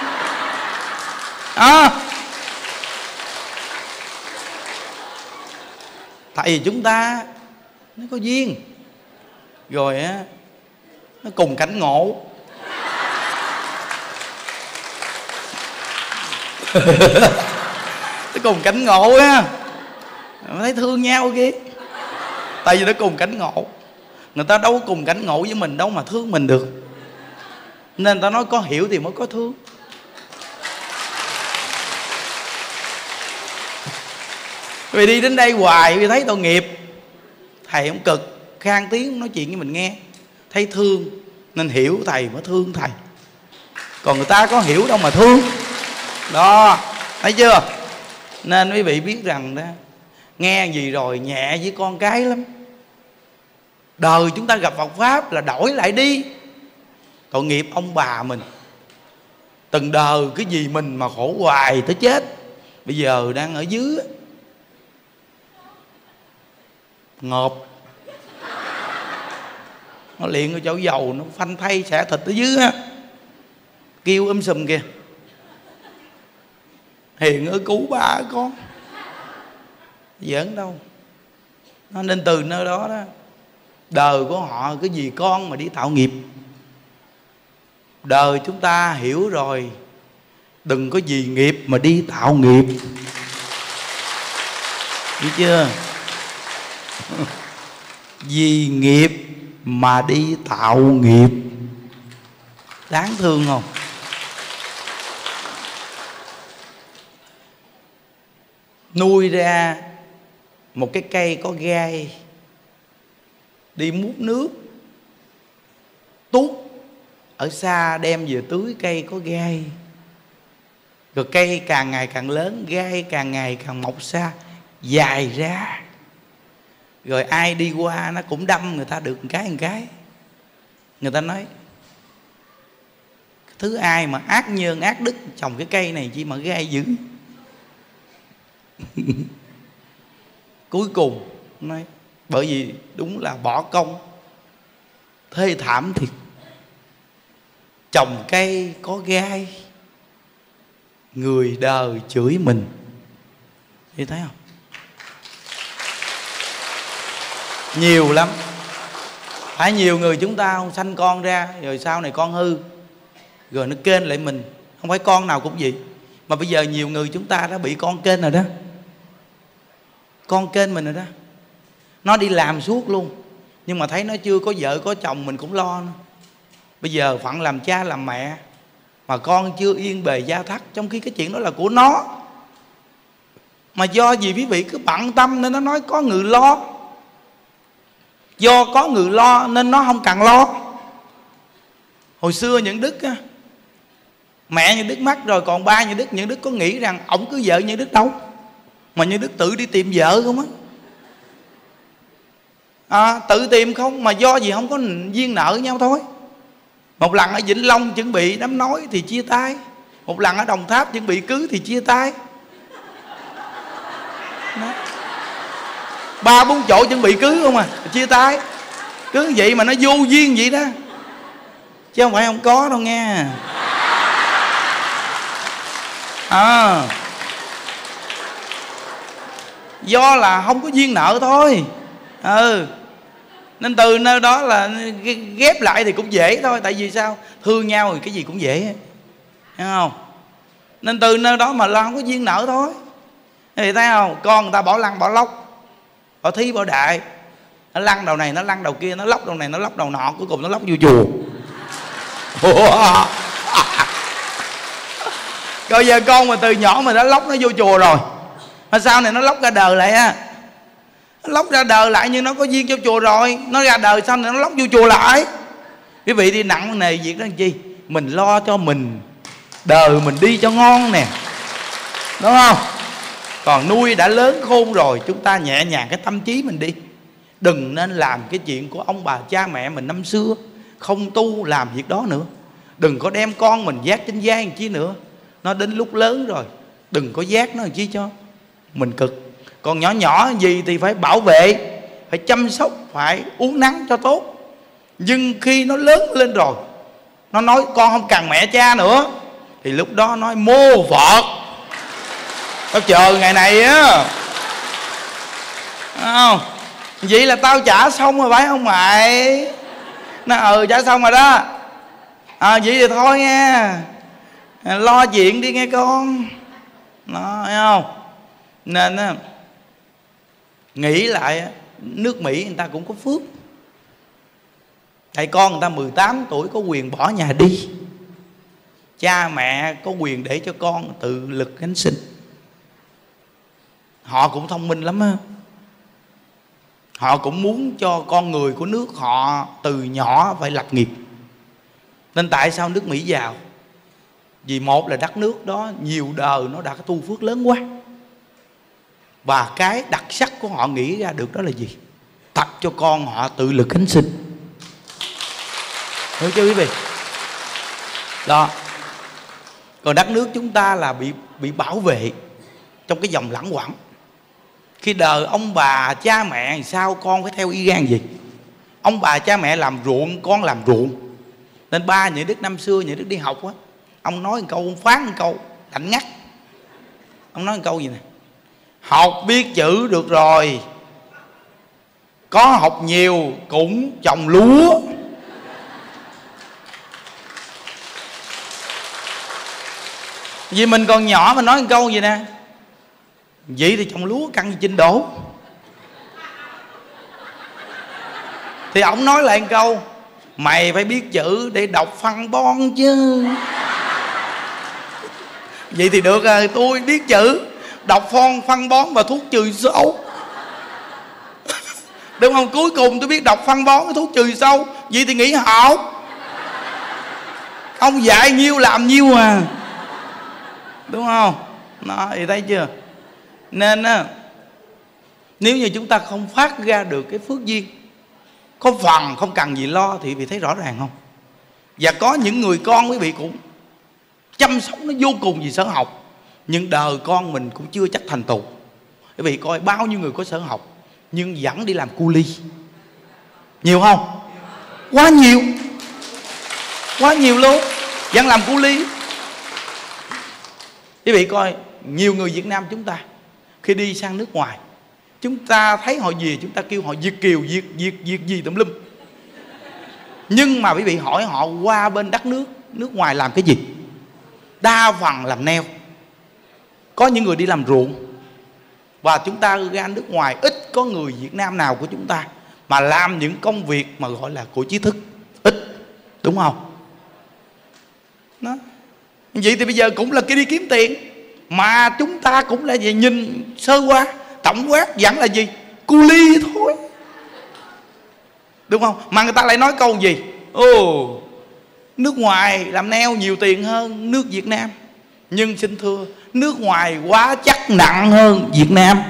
tại vì chúng ta nó có duyên rồi á, nó cùng cảnh ngộ. Nó cùng cảnh ngộ á, thấy thương nhau kia. Tại vì nó cùng cảnh ngộ. Người ta đâu có cùng cảnh ngộ với mình đâu mà thương mình được. Nên người ta nói có hiểu thì mới có thương. Vì đi đến đây hoài vì thấy tội nghiệp. Thầy không cực, khang tiếng nói chuyện với mình nghe, thấy thương nên hiểu thầy mới thương thầy. Còn người ta có hiểu đâu mà thương. Đó, thấy chưa? Nên quý vị biết rằng đó, nghe gì rồi nhẹ với con cái lắm. Đời chúng ta gặp Phật Pháp là đổi lại đi. Tội nghiệp ông bà mình, từng đời cái gì mình mà khổ hoài tới chết. Bây giờ đang ở dưới ngộp, nó liền ở chỗ dầu, nó phanh thay xẻ thịt ở dưới á, kêu sùm kìa. Hiền ơi cứu ba con. Giỡn đâu. Nó nên từ nơi đó đó Đời của họ cái gì con mà đi tạo nghiệp. Đời chúng ta hiểu rồi, đừng có vì nghiệp mà đi tạo nghiệp. Biết chưa? Vì nghiệp mà đi tạo nghiệp, đáng thương không? Nuôi ra một cái cây có gai, đi múc nước tuốt ở xa đem về tưới cây có gai, rồi cây càng ngày càng lớn, gai càng ngày càng mọc xa dài ra, rồi ai đi qua nó cũng đâm người ta được một cái. Người ta nói thứ ai mà ác nhân ác đức trồng cái cây này chi mà gai dữ. Cuối cùng nói bởi vì đúng là bỏ công, thê thảm thiệt. Trồng cây có gai, người đời chửi mình. Thì thấy không? Nhiều lắm. Phải nhiều người chúng ta không sanh con ra, rồi sau này con hư, rồi nó kênh lại mình. Không phải con nào cũng vậy. Mà bây giờ nhiều người chúng ta đã bị con kênh rồi đó. Con kênh mình rồi đó. Nó đi làm suốt luôn, nhưng mà thấy nó chưa có vợ có chồng mình cũng lo nữa. Bây giờ phận làm cha làm mẹ mà con chưa yên bề gia thất, trong khi cái chuyện đó là của nó. Mà do gì quý vị cứ bận tâm nên nó nói có người lo. Do có người lo nên nó không cần lo. Hồi xưa Nhuận Đức á, mẹ Nhuận Đức mất rồi, còn ba Nhuận Đức, Nhuận Đức có nghĩ rằng ổng cưới vợ Nhuận Đức đâu, mà Nhuận Đức tự đi tìm vợ không á. Tự tìm không, mà do gì không có duyên nợ nhau thôi. Một lần ở Vĩnh Long chuẩn bị đám nói thì chia tay, một lần ở Đồng Tháp chuẩn bị cưới thì chia tay. Đó. 3-4 chỗ chuẩn bị cưới không à, chia tay. Cứ vậy mà nó vô duyên vậy đó, chứ không phải không có đâu nghe. Do là không có duyên nợ thôi. Nên từ nơi đó là ghép lại thì cũng dễ thôi. Tại vì sao? Thương nhau thì cái gì cũng dễ, hiểu không? Nên từ nơi đó mà lo không có duyên nợ thôi. Thì thấy không? Con người ta bỏ lăng bỏ lóc, bỏ thí bỏ đại, nó lăn đầu này nó lăn đầu kia, nó lóc đầu này nó lóc đầu nọ, cuối cùng nó lóc vô chùa. Rồi giờ con mà từ nhỏ mà đã lóc nó vô chùa rồi, mà sau này nó lóc ra đời lại á. Nó lóc ra đời lại nhưng nó có duyên cho chùa rồi, nó ra đời xong rồi nó lóc vô chùa lại. Quý vị đi nặng nề việc đó làm chi? Mình lo cho mình, đời mình đi cho ngon nè, đúng không? Còn nuôi đã lớn khôn rồi, chúng ta nhẹ nhàng cái tâm trí mình đi. Đừng nên làm cái chuyện của ông bà cha mẹ mình năm xưa, không tu làm việc đó nữa. Đừng có đem con mình vác trên vai làm chi nữa. Nó đến lúc lớn rồi, đừng có vác nó làm chi cho mình cực. Còn nhỏ nhỏ gì thì phải bảo vệ, phải chăm sóc, phải uống nắng cho tốt. Nhưng khi nó lớn lên rồi, nó nói con không cần mẹ cha nữa, thì lúc đó nói mô Phật, tao chờ ngày này á. Không? Vậy là tao trả xong rồi phải không mày? Nó trả xong rồi đó. Vậy thì thôi nha, lo chuyện đi nghe con. Nó thấy không? Nên á, nghĩ lại nước Mỹ người ta cũng có phước. Tại con người ta 18 tuổi có quyền bỏ nhà đi. Cha mẹ có quyền để cho con tự lực gánh sinh. Họ cũng thông minh lắm á. Họ cũng muốn cho con người của nước họ từ nhỏ phải lập nghiệp. Nên tại sao nước Mỹ giàu? Vì một là đất nước đó nhiều đời nó đã có tu phước lớn quá. Và cái đặc sắc của họ nghĩ ra được đó là gì? Tập cho con họ tự lực gánh sinh. Hiểu chưa quý vị? Đó. Còn đất nước chúng ta là bị bảo vệ trong cái dòng lẳng quẩn. Khi đời ông bà cha mẹ thì sao con phải theo y gan gì? Ông bà cha mẹ làm ruộng, con làm ruộng. Nên ba Nhuận Đức năm xưa Nhuận Đức đi học á, ông nói một câu, ông phán một câu lạnh ngắt. Ông nói một câu gì nè: học biết chữ được rồi, có học nhiều cũng trồng lúa. Vì mình còn nhỏ mà nói một câu gì nè, vậy thì trồng lúa căng trình độ. Thì ổng nói lại một câu, mày phải biết chữ để đọc phân bón chứ. Vậy thì được rồi, tôi biết chữ, đọc phân bón và thuốc trừ sâu. Đúng không? Cuối cùng tôi biết đọc phân bón với thuốc trừ sâu, vậy thì nghỉ học. Ông dạy nhiêu làm nhiêu à. Đúng không? Đó, thì thấy chưa? Nên á, nếu như chúng ta không phát ra được cái phước duyên, có phần không cần gì lo, thì quý vị thấy rõ ràng không? Và có những người con quý vị cũng chăm sóc nó vô cùng vì sở học, nhưng đời con mình cũng chưa chắc thành tựu. Quý vị coi bao nhiêu người có sở học nhưng vẫn đi làm cu ly. Nhiều không? Quá nhiều. Quá nhiều luôn. Vẫn làm cu ly. Quý vị coi nhiều người Việt Nam chúng ta khi đi sang nước ngoài, chúng ta thấy họ về chúng ta kêu họ Việt kiều, Việt gì tùm lum. Nhưng mà quý vị hỏi họ qua bên đất nước ngoài làm cái gì? Đa phần làm neo. Có những người đi làm ruộng. Và chúng ta ra nước ngoài ít có người Việt Nam nào của chúng ta mà làm những công việc mà gọi là của trí thức. Ít. Đúng không? Đó. Vậy thì bây giờ cũng là cái đi kiếm tiền, mà chúng ta cũng là gì? Nhìn sơ qua tổng quát vẫn là gì? Cu ly thôi. Đúng không? Mà người ta lại nói câu gì? Ồ, nước ngoài làm neo nhiều tiền hơn nước Việt Nam. Nhưng xin thưa, nước ngoài quá chắc nặng hơn Việt Nam.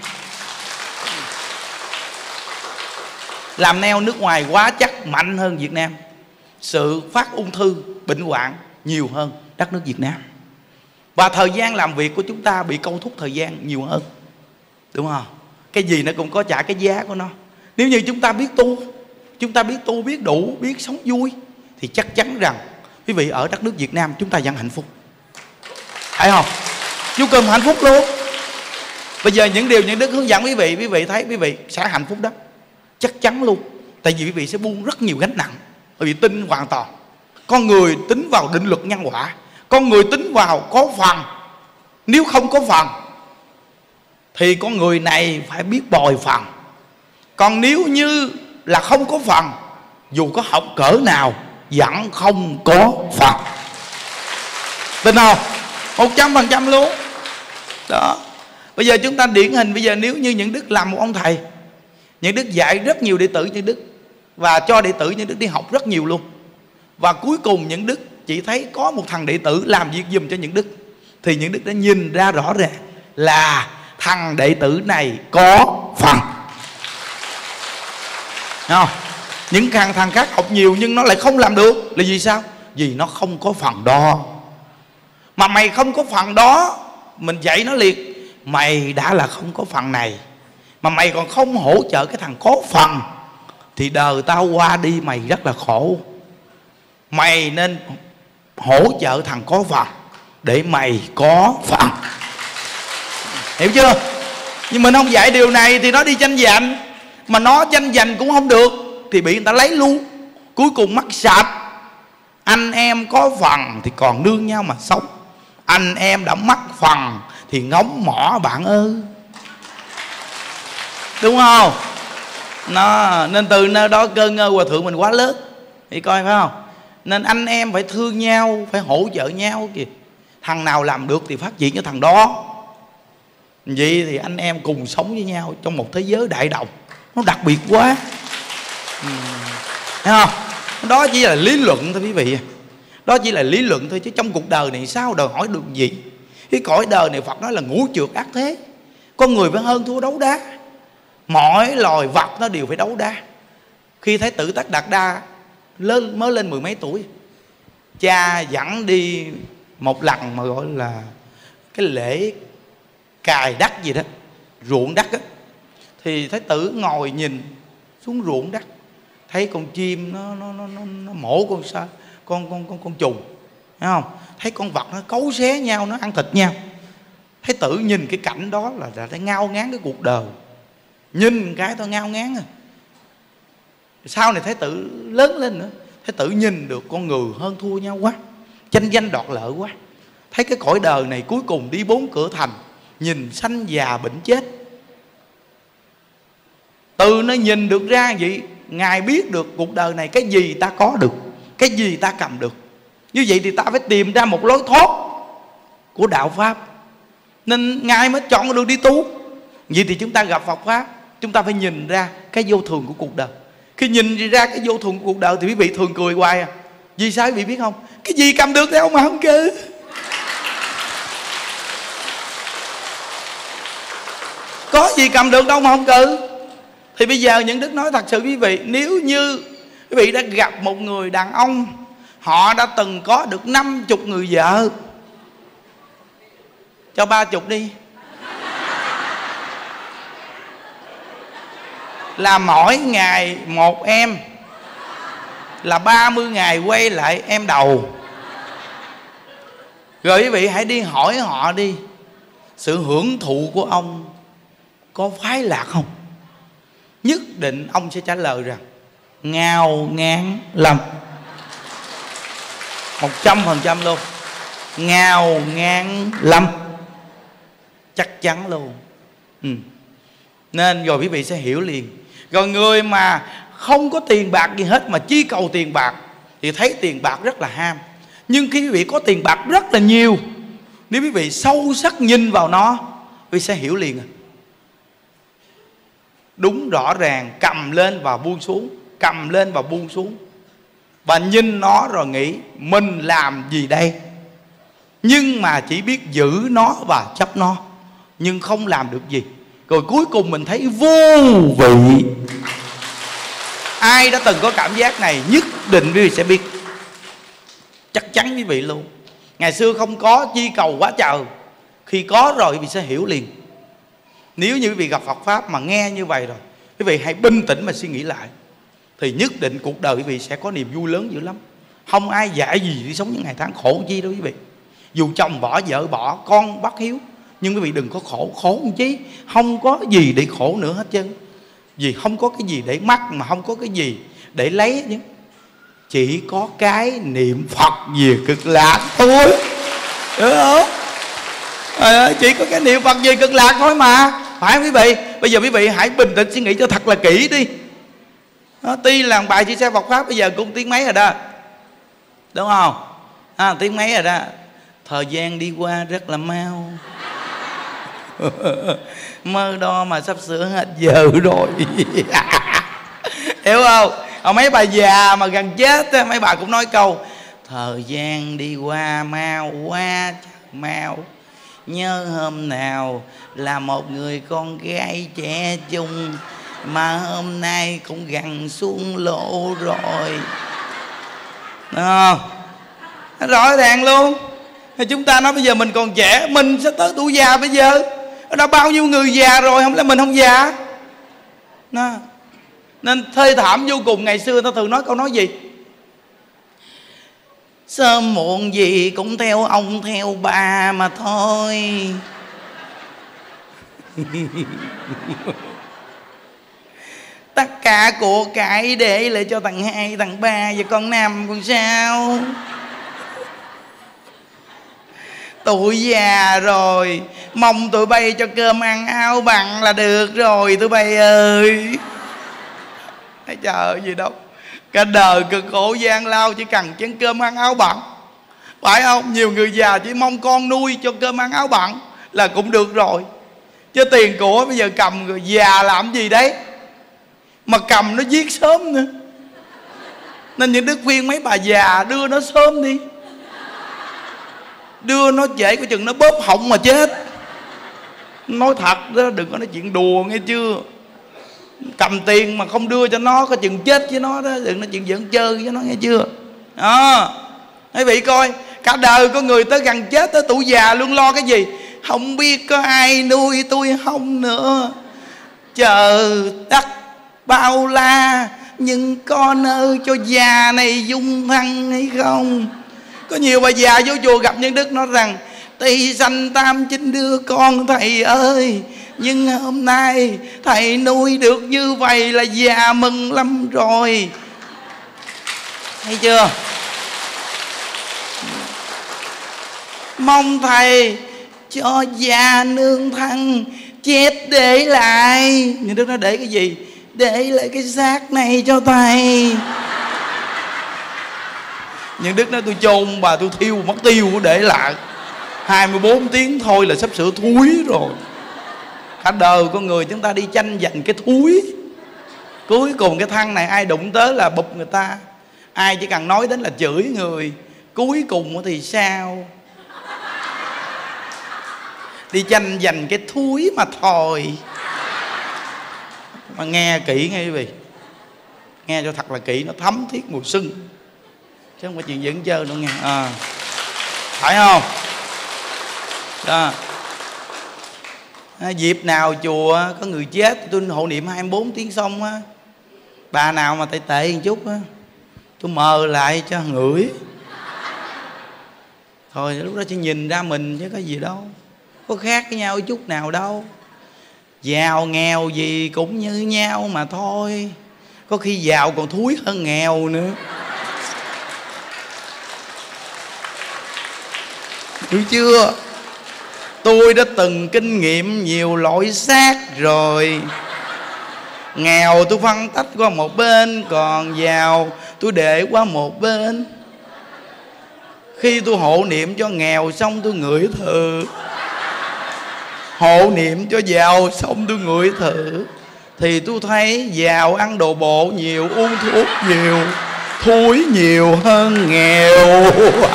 Làm neo nước ngoài quá chắc mạnh hơn Việt Nam. Sự phát ung thư, bệnh hoạn nhiều hơn đất nước Việt Nam. Và thời gian làm việc của chúng ta bị câu thúc thời gian nhiều hơn. Đúng không? Cái gì nó cũng có trả cái giá của nó. Nếu như chúng ta biết tu, chúng ta biết tu, biết đủ, biết sống vui, thì chắc chắn rằng quý vị ở đất nước Việt Nam chúng ta vẫn hạnh phúc. Phải không? Vô cùng hạnh phúc luôn. Bây giờ những điều những Đức hướng dẫn quý vị thấy quý vị sẽ hạnh phúc đó. Chắc chắn luôn. Tại vì quý vị sẽ buông rất nhiều gánh nặng. Quý vị tin hoàn toàn. Con người tính vào định luật nhân quả, con người tính vào có phần. Nếu không có phần thì con người này phải biết bồi phần. Còn nếu như là không có phần, dù có học cỡ nào vẫn không có phần. Tin không? 100% luôn. Đó. Bây giờ chúng ta điển hình, bây giờ nếu như những Đức làm một ông thầy, những Đức dạy rất nhiều đệ tử những Đức, và cho đệ tử những Đức đi học rất nhiều luôn. Và cuối cùng những Đức chỉ thấy có một thằng đệ tử làm việc giùm cho những Đức, thì những Đức đã nhìn ra rõ ràng là thằng đệ tử này có phần. Đúng không? Những thằng khác học nhiều nhưng nó lại không làm được. Là vì sao? Vì nó không có phần đó. Mà mày không có phần đó, mình dạy nó liền. Mày đã là không có phần này mà mày còn không hỗ trợ cái thằng có phần, thì đời tao qua đi mày rất là khổ. Mày nên hỗ trợ thằng có phần để mày có phần. Hiểu chưa? Nhưng mình không dạy điều này thì nó đi tranh giành. Mà nó tranh giành cũng không được thì bị người ta lấy luôn. Cuối cùng mắc sạch. Anh em có phần thì còn nương nhau mà sống. Anh em đã mắc phần thì ngóng mỏ bạn ơi. Đúng không? Nó, nên từ nơi đó cơ ngơ hòa thượng mình quá lớn. Thì coi phải không? Nên anh em phải thương nhau, phải hỗ trợ nhau kìa. Thằng nào làm được thì phát triển cho thằng đó. Vậy thì anh em cùng sống với nhau trong một thế giới đại đồng. Nó đặc biệt quá. Thấy không? Đó chỉ là lý luận thôi quý vị. Đó chỉ là lý luận thôi, chứ trong cuộc đời này sao đòi hỏi được gì. Cái cõi đời này Phật nói là ngũ trược ác thế. Con người phải hơn thua đấu đá. Mỗi loài vật nó đều phải đấu đá. Khi Thái tử Tất Đạt Đa mới lên 10 mấy tuổi, cha dẫn đi một lần mà gọi là cái lễ cài đất gì đó, ruộng đất á. Thì Thái tử ngồi nhìn xuống ruộng đất, thấy con chim nó mổ con trùng, thấy không? Thấy con vật nó cấu xé nhau, nó ăn thịt nhau. Thái tử nhìn cái cảnh đó là đã ngao ngán cái cuộc đời. Nhìn cái tôi ngao ngán rồi. Sau này Thái Tử lớn lên nữa, Thái Tử nhìn được con người hơn thua nhau quá, tranh danh đoạt lợi quá, thấy cái cõi đời này cuối cùng đi 4 cửa thành, nhìn sanh già bệnh chết. Từ nó nhìn được ra vậy, Ngài biết được cuộc đời này cái gì ta có được, cái gì ta cầm được. Như vậy thì ta phải tìm ra một lối thoát của đạo Pháp, nên Ngài mới chọn đường đi tu. Vậy thì chúng ta gặp Phật Pháp, chúng ta phải nhìn ra cái vô thường của cuộc đời. Khi nhìn ra cái vô thường của cuộc đời thì quý vị thường cười hoài à. Vì sao quý vị biết không? Cái gì cầm được thì ông mà không cứ. Có gì cầm được đâu mà không cự. Thì bây giờ những đức nói thật sự quý vị, nếu như quý vị đã gặp một người đàn ông, họ đã từng có được 50 người vợ, cho 30 đi, là mỗi ngày một em, là 30 ngày quay lại em đầu. Rồi quý vị hãy đi hỏi họ đi, sự hưởng thụ của ông có khoái lạc không? Nhất định ông sẽ trả lời rằng ngao ngán lắm, 100% luôn. Ngao ngán lắm, chắc chắn luôn. Nên rồi quý vị sẽ hiểu liền. Rồi người mà không có tiền bạc gì hết mà chỉ cầu tiền bạc thì thấy tiền bạc rất là ham. Nhưng khi quý vị có tiền bạc rất là nhiều, nếu quý vị sâu sắc nhìn vào nó, quý vị sẽ hiểu liền. Đúng rõ ràng, cầm lên và buông xuống, cầm lên và buông xuống, và nhìn nó rồi nghĩ mình làm gì đây. Nhưng mà chỉ biết giữ nó và chấp nó, nhưng không làm được gì. Rồi cuối cùng mình thấy vô vị. Ai đã từng có cảm giác này nhất định quý vị sẽ biết, chắc chắn quý vị luôn. Ngày xưa không có chi cầu quá trời, khi có rồi quý vị sẽ hiểu liền. Nếu như quý vị gặp Phật Pháp mà nghe như vậy rồi, quý vị hãy bình tĩnh mà suy nghĩ lại, thì nhất định cuộc đời quý vị sẽ có niềm vui lớn dữ lắm. Không ai dạy gì đi sống những ngày tháng khổ chi đâu quý vị. Dù chồng bỏ, vợ bỏ, con bắt hiếu, nhưng quý vị đừng có khổ. Khổ làm chi? Không có gì để khổ nữa hết trơn. Vì không có cái gì để mắc, mà không có cái gì để lấy chứ. Chỉ có cái niệm Phật về cực lạc thôi, hiểu không? Chỉ có cái niệm Phật về cực lạc thôi mà, phải không quý vị? Bây giờ quý vị hãy bình tĩnh suy nghĩ cho thật là kỹ đi. Tuy là bài chia sẻ Phật Pháp bây giờ cũng tiếng mấy rồi đó, đúng không? Tiếng mấy rồi đó. Thời gian đi qua rất là mau. Mơ đo mà sắp sửa hết giờ rồi. Hiểu không? Mấy bà già mà gần chết, mấy bà cũng nói câu thời gian đi qua mau quá, mau. Nhớ hôm nào là một người con gái trẻ trung, mà hôm nay cũng gần xuống lỗ rồi. Đúng không? Rõ ràng luôn. Chúng ta nói bây giờ mình còn trẻ, mình sẽ tới tuổi già bây giờ. Đã bao nhiêu người già rồi, không lẽ mình không già? Đó. Nên thê thảm vô cùng. Ngày xưa ta thường nói câu nói gì? Sớm muộn gì cũng theo ông theo bà mà thôi. Tất cả của cải để lại cho thằng 2, thằng 3 và con 5 con sao. Tụi già rồi, mong tụi bay cho cơm ăn áo bằng là được rồi tụi bay ơi. Thấy trời ơi gì đâu. Cả đời cực khổ gian lao chỉ cần chén cơm ăn áo bằng, phải không? Nhiều người già chỉ mong con nuôi cho cơm ăn áo bằng là cũng được rồi. Chứ tiền của bây giờ cầm người già làm gì đấy, mà cầm nó giết sớm nữa. Nên những đức khuyên mấy bà già đưa nó sớm đi. Đưa nó trễ có chừng nó bóp họng mà chết. Nói thật đó, đừng có nói chuyện đùa nghe chưa. Cầm tiền mà không đưa cho nó có chừng chết với nó đó. Đừng nói chuyện giỡn chơi với nó nghe chưa. Quý vị coi, cả đời có người tới gần chết, tới tuổi già luôn lo cái gì? Không biết có ai nuôi tôi không nữa. Chờ đất bao la, nhưng có nơi cho già này dung thân hay không? Có nhiều bà già vô chùa gặp nhân đức nói rằng: Tỳ sanh 89 đứa con thầy ơi, nhưng hôm nay thầy nuôi được như vậy là già mừng lắm rồi. Thấy chưa? Mong thầy cho già nương thân chết để lại. Những Đức nói để cái gì? Để lại cái xác này cho thầy. Những Đức nói tôi chôn bà, tôi thiêu mất tiêu để lại 24 tiếng thôi là sắp sửa thúi rồi. Cả đời con người chúng ta đi tranh giành cái thúi, cuối cùng cái thân này ai đụng tới là bụp người ta. Ai chỉ cần nói đến là chửi người, cuối cùng thì sao? Đi tranh giành cái thúi mà thôi. Mà nghe kỹ nghe quý vị, nghe cho thật là kỹ, nó thấm thiết mùi xuân, chứ không phải chuyện dẫn chơi đâu nghe. Phải không? Đó. Dịp nào chùa có người chết tôi hộ niệm 24 tiếng xong á. Bà nào mà tệ tệ một chút á, tôi mờ lại cho ngửi. Thôi lúc đó chỉ nhìn ra mình chứ có gì đâu, có khác với nhau chút nào đâu. Giàu nghèo gì cũng như nhau mà thôi. Có khi giàu còn thúi hơn nghèo nữa. Hiểu chưa? Tôi đã từng kinh nghiệm nhiều loại xác rồi. Nghèo tôi phân tách qua một bên, còn giàu tôi để qua một bên. Khi tôi hộ niệm cho nghèo xong tôi ngửi thử, hộ niệm cho giàu xong tôi ngửi thử, thì tôi thấy giàu ăn đồ bộ nhiều, uống thuốc nhiều, thúi nhiều hơn nghèo.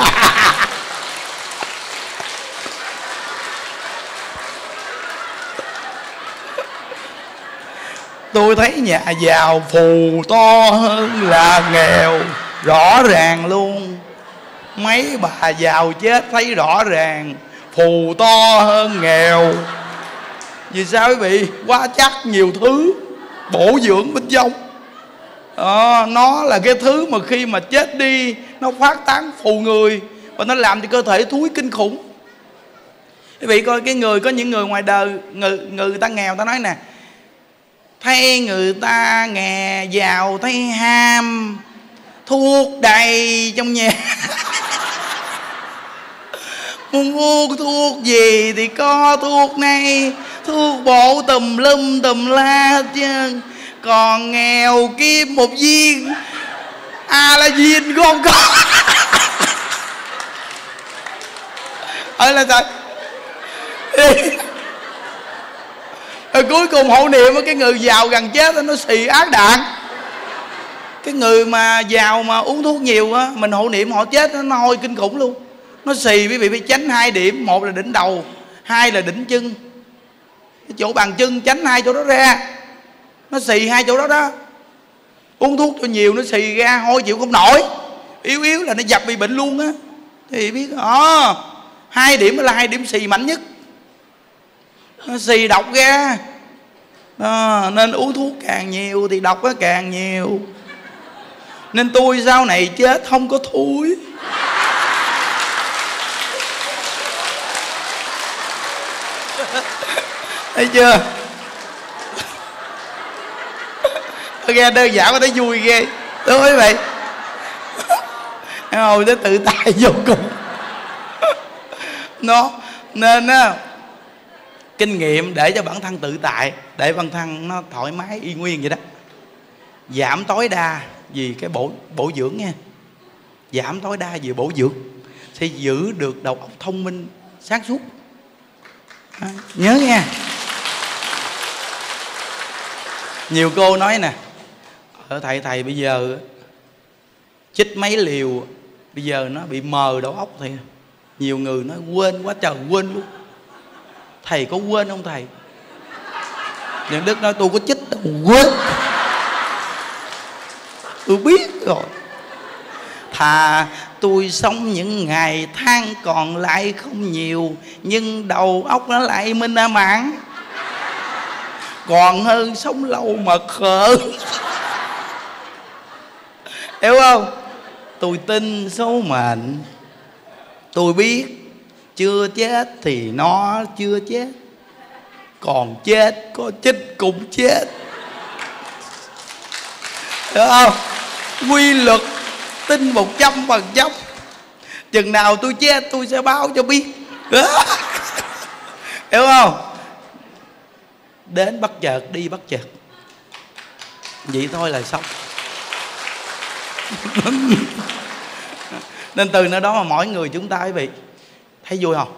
Tôi thấy nhà giàu phù to hơn là nghèo, rõ ràng luôn. Mấy bà giàu chết thấy rõ ràng phù to hơn nghèo. Vì sao quý vị? Quá chắc nhiều thứ bổ dưỡng bên trong. Nó là cái thứ mà khi mà chết đi nó phát tán phù người, và nó làm cho cơ thể thúi kinh khủng. Quý vị coi cái người, có những người ngoài đời, người ta nghèo, ta nói nè, thấy người ta giàu thấy ham, thuốc đầy trong nhà. Muốn uống thuốc gì thì có thuốc này, thuốc bổ tùm lum tùm la hết trơn. Còn nghèo kiếm một viên Aladdin cũng không có. Là sao? Rồi cuối cùng hộ niệm cái người giàu gần chết nó xì ác đạn. Cái người mà giàu mà uống thuốc nhiều á, mình hộ niệm họ chết nó hôi kinh khủng luôn. Nó xì, quý vị phải tránh 2 điểm. Một là đỉnh đầu, 2 là đỉnh chân. Cái chỗ bàn chân tránh 2 chỗ đó ra. Nó xì 2 chỗ đó đó. Uống thuốc cho nhiều nó xì ra hôi chịu không nổi. Yếu là nó dập bị bệnh luôn á. Thì biết 2 điểm là 2 điểm xì mạnh nhất. Nó xì độc ra. Nên uống thuốc càng nhiều thì độc nó càng nhiều. Nên tôi sau này chết không có thúi. Thấy chưa? Nghe đơn giản có thấy vui ghê. Đúng không quý vị? Ngồi nó tự tại vô cùng. Nó nên á, kinh nghiệm để cho bản thân tự tại, để bản thân nó thoải mái y nguyên vậy đó. Giảm tối đa vì cái bổ dưỡng nha. Giảm tối đa vì bổ dưỡng sẽ giữ được đầu óc thông minh sáng suốt. Nhớ nha. Nhiều cô nói nè, thầy bây giờ chích mấy liều bây giờ nó bị mờ đầu óc thì nhiều người nói quên quá trời quên luôn. Thầy có quên không thầy? Những Đức nói tôi có chích đâu quên. Tôi biết rồi. Thà tôi sống những ngày tháng còn lại không nhiều, nhưng đầu óc nó lại minh mãn, còn hơn sống lâu mà khờ. Hiểu không? Tôi tin số mệnh. Tôi biết chưa chết thì nó chưa chết. còn chết, có chích cũng chết. Hiểu không? Quy luật tin 100%. Chừng nào tôi chết tôi sẽ báo cho biết. Hiểu không? Đến bất chợt, đi bất chợt, vậy thôi là xong. Nên từ nơi đó mà mỗi người chúng ta quý vị thấy vui không?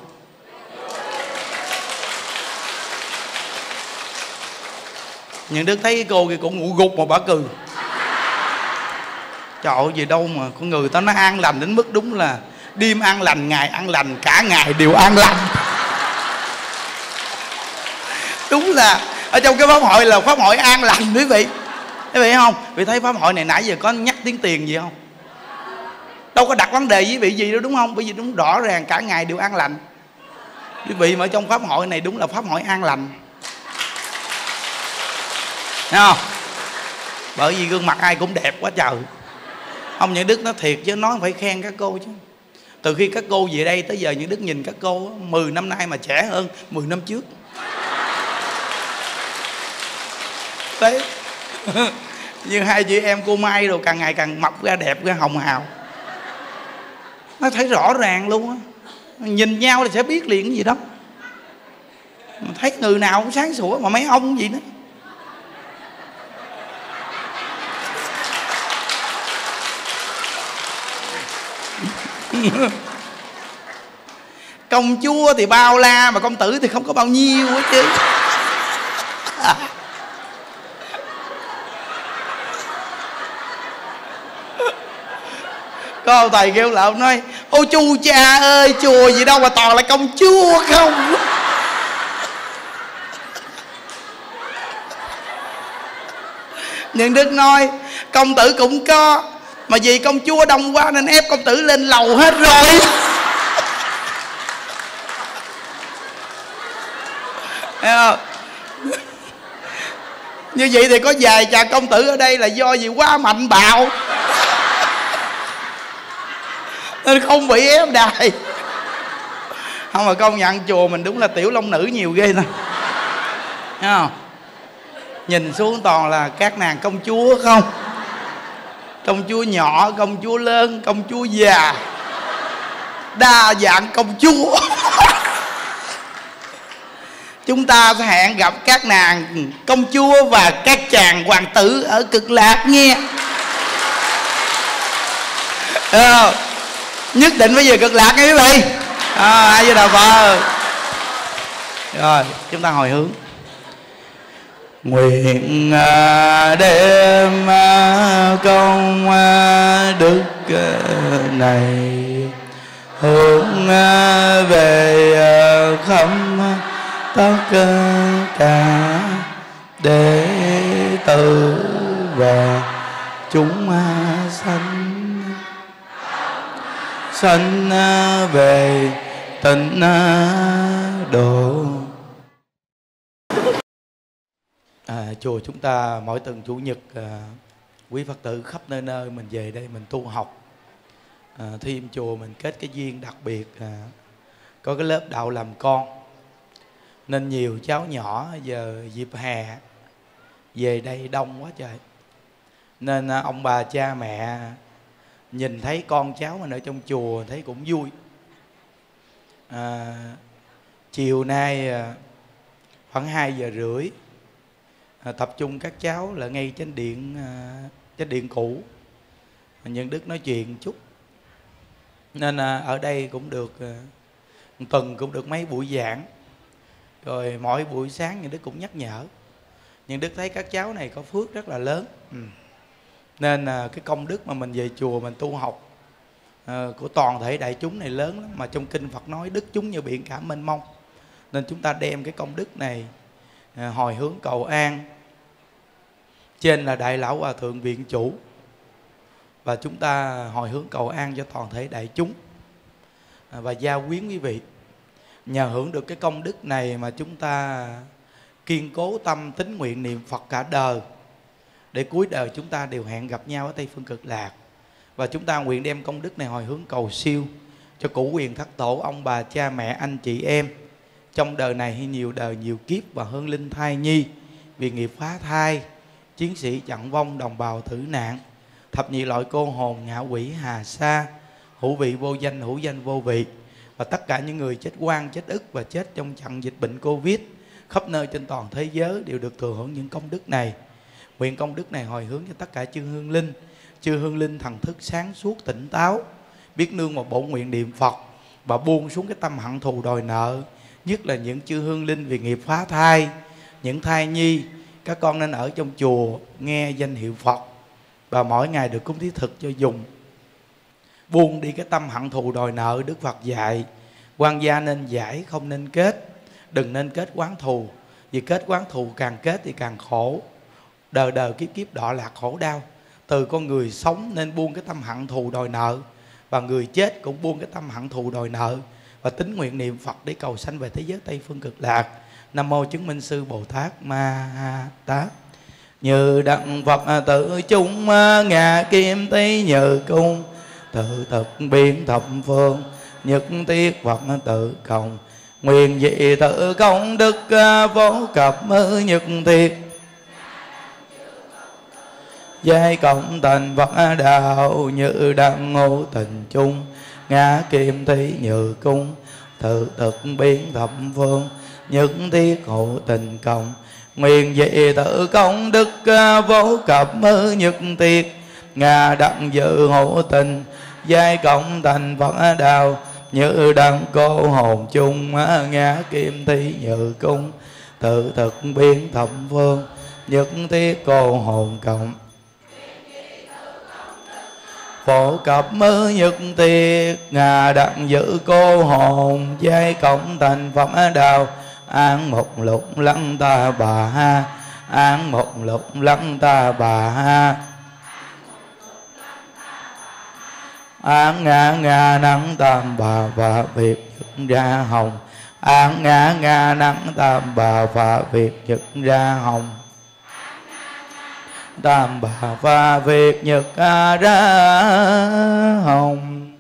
Những đứa thấy cái cô kia cũng ngủ gục mà bà cười. Trời ơi, gì đâu mà con người ta nó an lành đến mức đúng là đêm an lành, ngày an lành, cả ngày đều an lành. Đúng là ở trong cái pháp hội là pháp hội an lành quý vị. Quý vị không? Vì thấy pháp hội này nãy giờ có nhắc tiếng tiền gì không? Đâu có đặt vấn đề với vị gì đâu, đúng không? Bởi vì đúng rõ ràng cả ngày đều an lành. Quý vị mà ở trong pháp hội này đúng là pháp hội an lành. Thấy không? Bởi vì gương mặt ai cũng đẹp quá trời. Ông Những Đức nói thiệt chứ, nói phải khen các cô chứ. Từ khi các cô về đây tới giờ Những Đức nhìn các cô 10 năm nay mà trẻ hơn 10 năm trước. Đấy. Như hai chị em cô Mai rồi càng ngày càng mập ra, đẹp ra, hồng hào. Nó thấy rõ ràng luôn á. Nhìn nhau thì sẽ biết liền cái gì đó. Thấy người nào cũng sáng sủa, mà mấy ông gì nữa. Công chúa thì bao la, mà công tử thì không có bao nhiêu hết chứ. Có ông thầy kêu là ông nói: ôi chu cha ơi, chùa gì đâu mà toàn là công chúa không. Nhưng Đức nói công tử cũng có, mà vì công chúa đông quá nên ép công tử lên lầu hết rồi. Thấy không? Như vậy thì có vài chàng công tử ở đây là do gì quá mạnh bạo nên không bị ép đài. Không, mà công nhận chùa mình đúng là tiểu long nữ nhiều ghê thôi. Thấy không? Nhìn xuống toàn là các nàng công chúa không. Công chúa nhỏ, công chúa lớn, công chúa già, đa dạng công chúa. Chúng ta sẽ hẹn gặp các nàng công chúa và các chàng hoàng tử ở Cực Lạc nghe. Nhất định phải về Cực Lạc nghe quý vị. Ai với Đạo Phật. Rồi chúng ta hồi hướng. Nguyện đem công đức này hướng về khắp tất cả đệ tử và chúng sanh về tịnh độ. Chùa chúng ta mỗi tuần chủ nhật quý Phật tử khắp nơi nơi mình về đây mình tu học. Thêm chùa mình kết cái duyên đặc biệt có cái lớp đạo làm con, nên nhiều cháu nhỏ giờ dịp hè về đây đông quá trời. Nên ông bà cha mẹ nhìn thấy con cháu mình ở trong chùa thấy cũng vui. Chiều nay khoảng 2 giờ rưỡi tập trung các cháu là ngay trên điện cũ, Nhân Đức nói chuyện chút. Nên ở đây cũng được tuần cũng được mấy buổi giảng. Rồi mỗi buổi sáng Nhân Đức cũng nhắc nhở. Nhân Đức thấy các cháu này có phước rất là lớn. Nên cái công đức mà mình về chùa mình tu học của toàn thể đại chúng này lớn lắm. Mà trong kinh Phật nói đức chúng như biển cả mênh mông. Nên chúng ta đem cái công đức này hồi hướng cầu an trên là Đại Lão Hòa Thượng Viện Chủ, và chúng ta hồi hướng cầu an cho toàn thể đại chúng và gia quyến quý vị. Nhờ hưởng được cái công đức này mà chúng ta kiên cố tâm tín nguyện niệm Phật cả đời, để cuối đời chúng ta đều hẹn gặp nhau ở Tây Phương Cực Lạc. Và chúng ta nguyện đem công đức này hồi hướng cầu siêu cho cửu quyền thất tổ, ông bà cha mẹ anh chị em, trong đời này hay nhiều đời nhiều kiếp, và hương linh thai nhi vì nghiệp phá thai, chiến sĩ chặn vong, đồng bào tử nạn, thập nhị loại cô hồn, ngạ quỷ hà sa, hữu vị vô danh, hữu danh vô vị, và tất cả những người chết oan, chết ức và chết trong trận dịch bệnh Covid khắp nơi trên toàn thế giới đều được thừa hưởng những công đức này. Nguyện công đức này hồi hướng cho tất cả chư hương linh, chư hương linh thần thức sáng suốt tỉnh táo, biết nương vào bổn nguyện niệm Phật và buông xuống cái tâm hận thù đòi nợ. Nhất là những chư hương linh vì nghiệp phá thai, những thai nhi, các con nên ở trong chùa nghe danh hiệu Phật và mỗi ngày được cúng thí thực cho dùng. Buông đi cái tâm hận thù đòi nợ. Đức Phật dạy quan gia nên giải, không nên kết. Đừng nên kết oán thù, vì kết oán thù càng kết thì càng khổ, đời đời kiếp kiếp đọa lạc khổ đau. Từ con người sống nên buông cái tâm hận thù đòi nợ, và người chết cũng buông cái tâm hận thù đòi nợ, và tín nguyện niệm Phật để cầu sanh về thế giới Tây Phương Cực Lạc. Nam mô chứng minh sư Bồ Tát Ma Tát. Như đặng Phật tự chung ngạ kim tý như cung, tự thực biến thập phương, nhất thiết Phật tự cộng. Nguyện dị tự công đức vô cập nhất thiết, giai cộng thành Phật đạo. Như đặng ngộ tình chung ngã kim thí như cung, tự thực biến thập phương, nhất thiết hộ tình cộng. Nguyện dị tự công đức vô cập nhất thiết, ngà đặng dự hộ tình, giai cộng thành Phật đạo. Như đặng cô hồn chung ngã kim thí như cung, tự thực biến thập phương, nhất thiết cô hồn cộng. Phổ cập nhất thiết, ngà đặng giữ cô hồn, giai cộng thành Phật đạo. An một lục lăng ta bà ha, an một lục lăng ta bà ha. An ngã ngã nắng tam bà và việc dựng ra hồng, an ngã ngã nắng tam bà và việc dựng ra hồng. Tam bà và việc nhật ra hồng.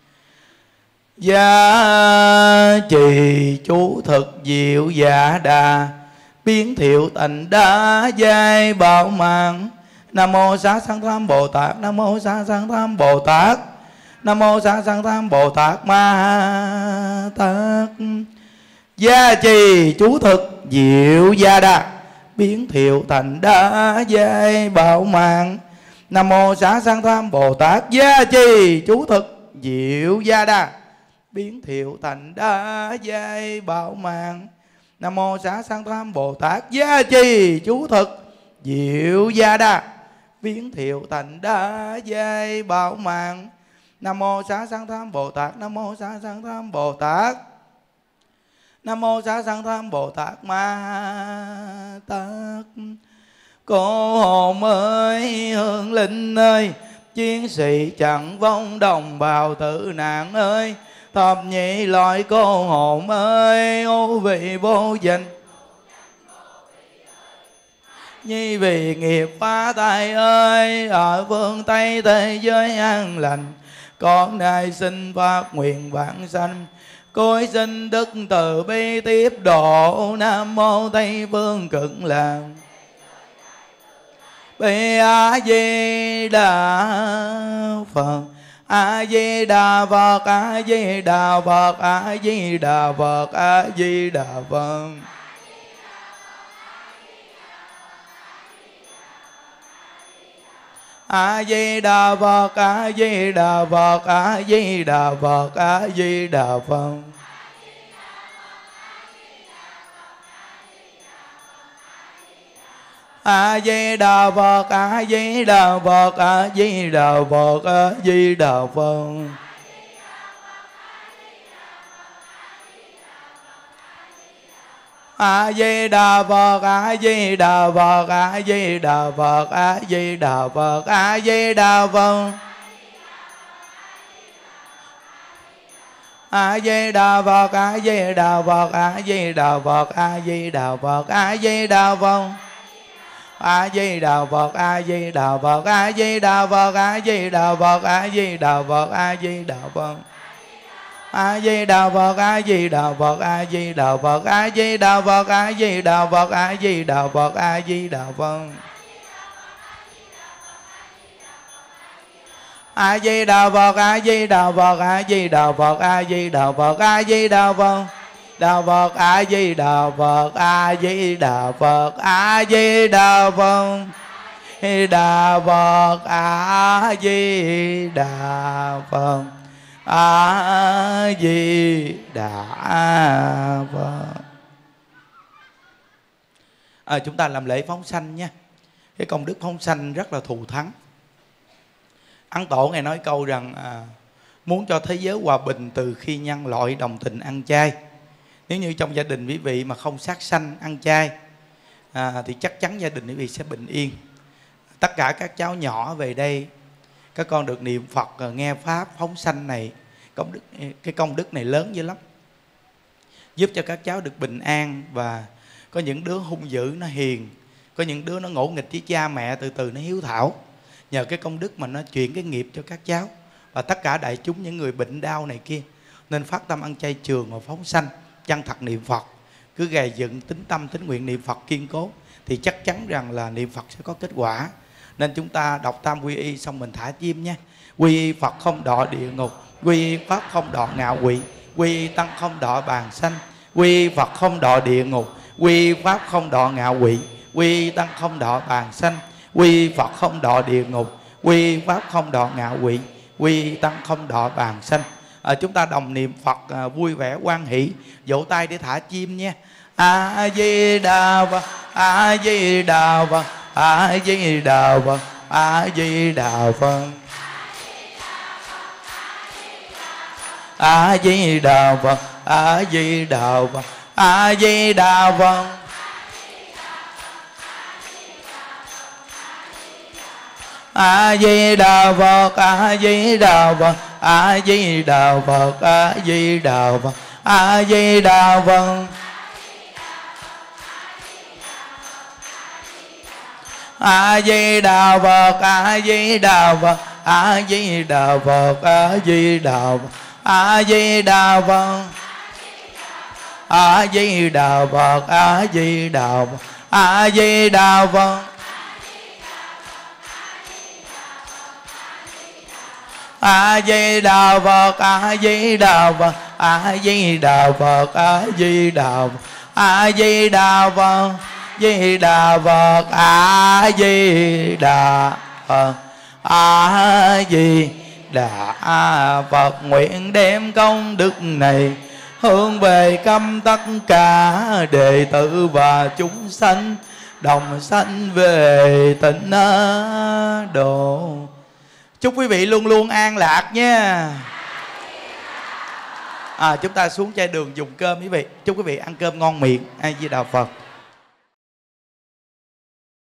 Gia trì chú thực diệu giả đà, biến thiệu thành đa giai bảo mạng. Nam mô Xá Sanh Tham Bồ Tát, Nam mô Xá Sanh Tham Bồ Tát, Nam mô Xá Sanh Tham Bồ Tát Ma Tát. Gia trì chú thực diệu gia đà, biến thiệu thành đa giai bảo mạng. Nam mô Xá Sanh Tham Bồ Tát. Gia trì chú thực diệu gia đà, biến thiệu thành đa giai bảo mạng. Nam mô Xá Sanh Tham Bồ Tát. Gia trì chú thực diệu gia đà, biến thiệu thành đa giai bảo mạng. Nam mô Xá Sanh Tham Bồ Tát. Nam mô Xá Sanh Tham Bồ Tát. Nam mô Xá Sanh Tham Bồ Tát Ma Tát. Cô hồn ơi, hương linh ơi, chiến sĩ chẳng vong, đồng bào tử nạn ơi, thập nhị loại cô hồn ơi, ô vị vô danh, nhi vì nghiệp phá thai ơi, ở phương Tây thế giới an lành, con nay xin phát nguyện vãng sanh, cối xin đức từ bi tiếp độ. Nam mô Tây Phương Cực Lạc. Bi A Di Đà Phật, A Di Đà Phật, A Di Đà Phật, A Di Đà Phật, A Di Đà Phật. A Di Đà Phật, A Di Đà Phật, A Di Đà Phật, A Di Đà Phật. A Di Đà Phật, A Di Đà Phật, A Di Đà Phật, A Di Đà Phật. A Di Đà Phật, A Di Đà Phật, A Di Đà Phật, A Di Đà Phật, A Di Đà Phật. A Di Đà Phật, A Di Đà Phật, A Di Đà Phật, A Di Đà Phật, A Di Đà Phật. A Di Đà Phật, A Di Đà Phật, A Di Đà Phật, A Di Đà Phật, A Di Đà Phật, A Di Đà Phật. A Di Đà Phật, A Di Đà Phật, A Di Đà Phật, A Di Đà Phật, A Di Đà Phật, A Di Đà Phật, A Di Đà Phật. A Di Đà Phật, A Di Đà Phật, A Di Đà Phật, A Di Đà Phật, A Di Đà Phật. Đà Phật, A Di Đà Phật, A Di Đà Phật, A Di Đà Phật. Đà Phật, A Di Đà Phật, A Di Đà Phật. Chúng ta làm lễ phóng sanh nha. Cái công đức phóng sanh rất là thù thắng. Ấn Tổ Ngài nói câu rằng muốn cho thế giới hòa bình từ khi nhân loại đồng tình ăn chay. Nếu như trong gia đình quý vị mà không sát sanh ăn chay thì chắc chắn gia đình quý vị sẽ bình yên. Tất cả các cháu nhỏ về đây, các con được niệm Phật, nghe Pháp, phóng sanh này, cái công đức này lớn dữ lắm. Giúp cho các cháu được bình an. Và có những đứa hung dữ nó hiền, có những đứa nó ngỗ nghịch với cha mẹ, từ từ nó hiếu thảo. Nhờ cái công đức mà nó chuyển cái nghiệp cho các cháu. Và tất cả đại chúng, những người bệnh đau này kia, nên phát tâm ăn chay trường và phóng sanh, chân thật niệm Phật. Cứ gầy dựng tính tâm, tính nguyện niệm Phật kiên cố, thì chắc chắn rằng là niệm Phật sẽ có kết quả. Nên chúng ta đọc tam quy y xong mình thả chim nha. Quy y Phật không đọa địa ngục, quy y Pháp không đọa ngạ quỷ, quy y Tăng không đọa bàn sanh, quy y Phật không đọa địa ngục, quy y Pháp không đọa ngạ quỷ, quy y Tăng không đọa bàn sanh, quy y Phật không đọa địa ngục, quy y Pháp không đọa ngạ quỷ, quy y Tăng không đọa bàn sanh. Chúng ta đồng niệm Phật vui vẻ hoan hỷ, vỗ tay để thả chim nha. A Di Đà Phật, A Di Đà Phật, A Di Đà Phật, A Di Đà Phật. A Di Đà Phật, A Di Đà Phật, A Di Đà Phật. A Di Đà Phật, A Di Đà Phật, A Di Đà Phật, A Di Đà Phật, A Di Đà Phật. A Di Đà Phật, A Di Đà Phật, A Di Đà Phật, A Di Đà Phật, A Di Đà Phật. A Di Đà Phật, A Di Đà Phật, A Di Đà Phật. A Di Đà Phật, A Di Đà Phật, A Di Đà Phật, A Di Đà Phật, A Di Đà Phật. Di Đà Phật, A Di Đà Phật, A Di Đà Phật. Nguyện đem công đức này hướng về khắp tất cả đệ tử và chúng sanh, đồng sanh về tịnh độ. Chúc quý vị luôn luôn an lạc nha. Chúng ta xuống chai đường dùng cơm quý vị. Chúc quý vị ăn cơm ngon miệng. A Di Đà Phật.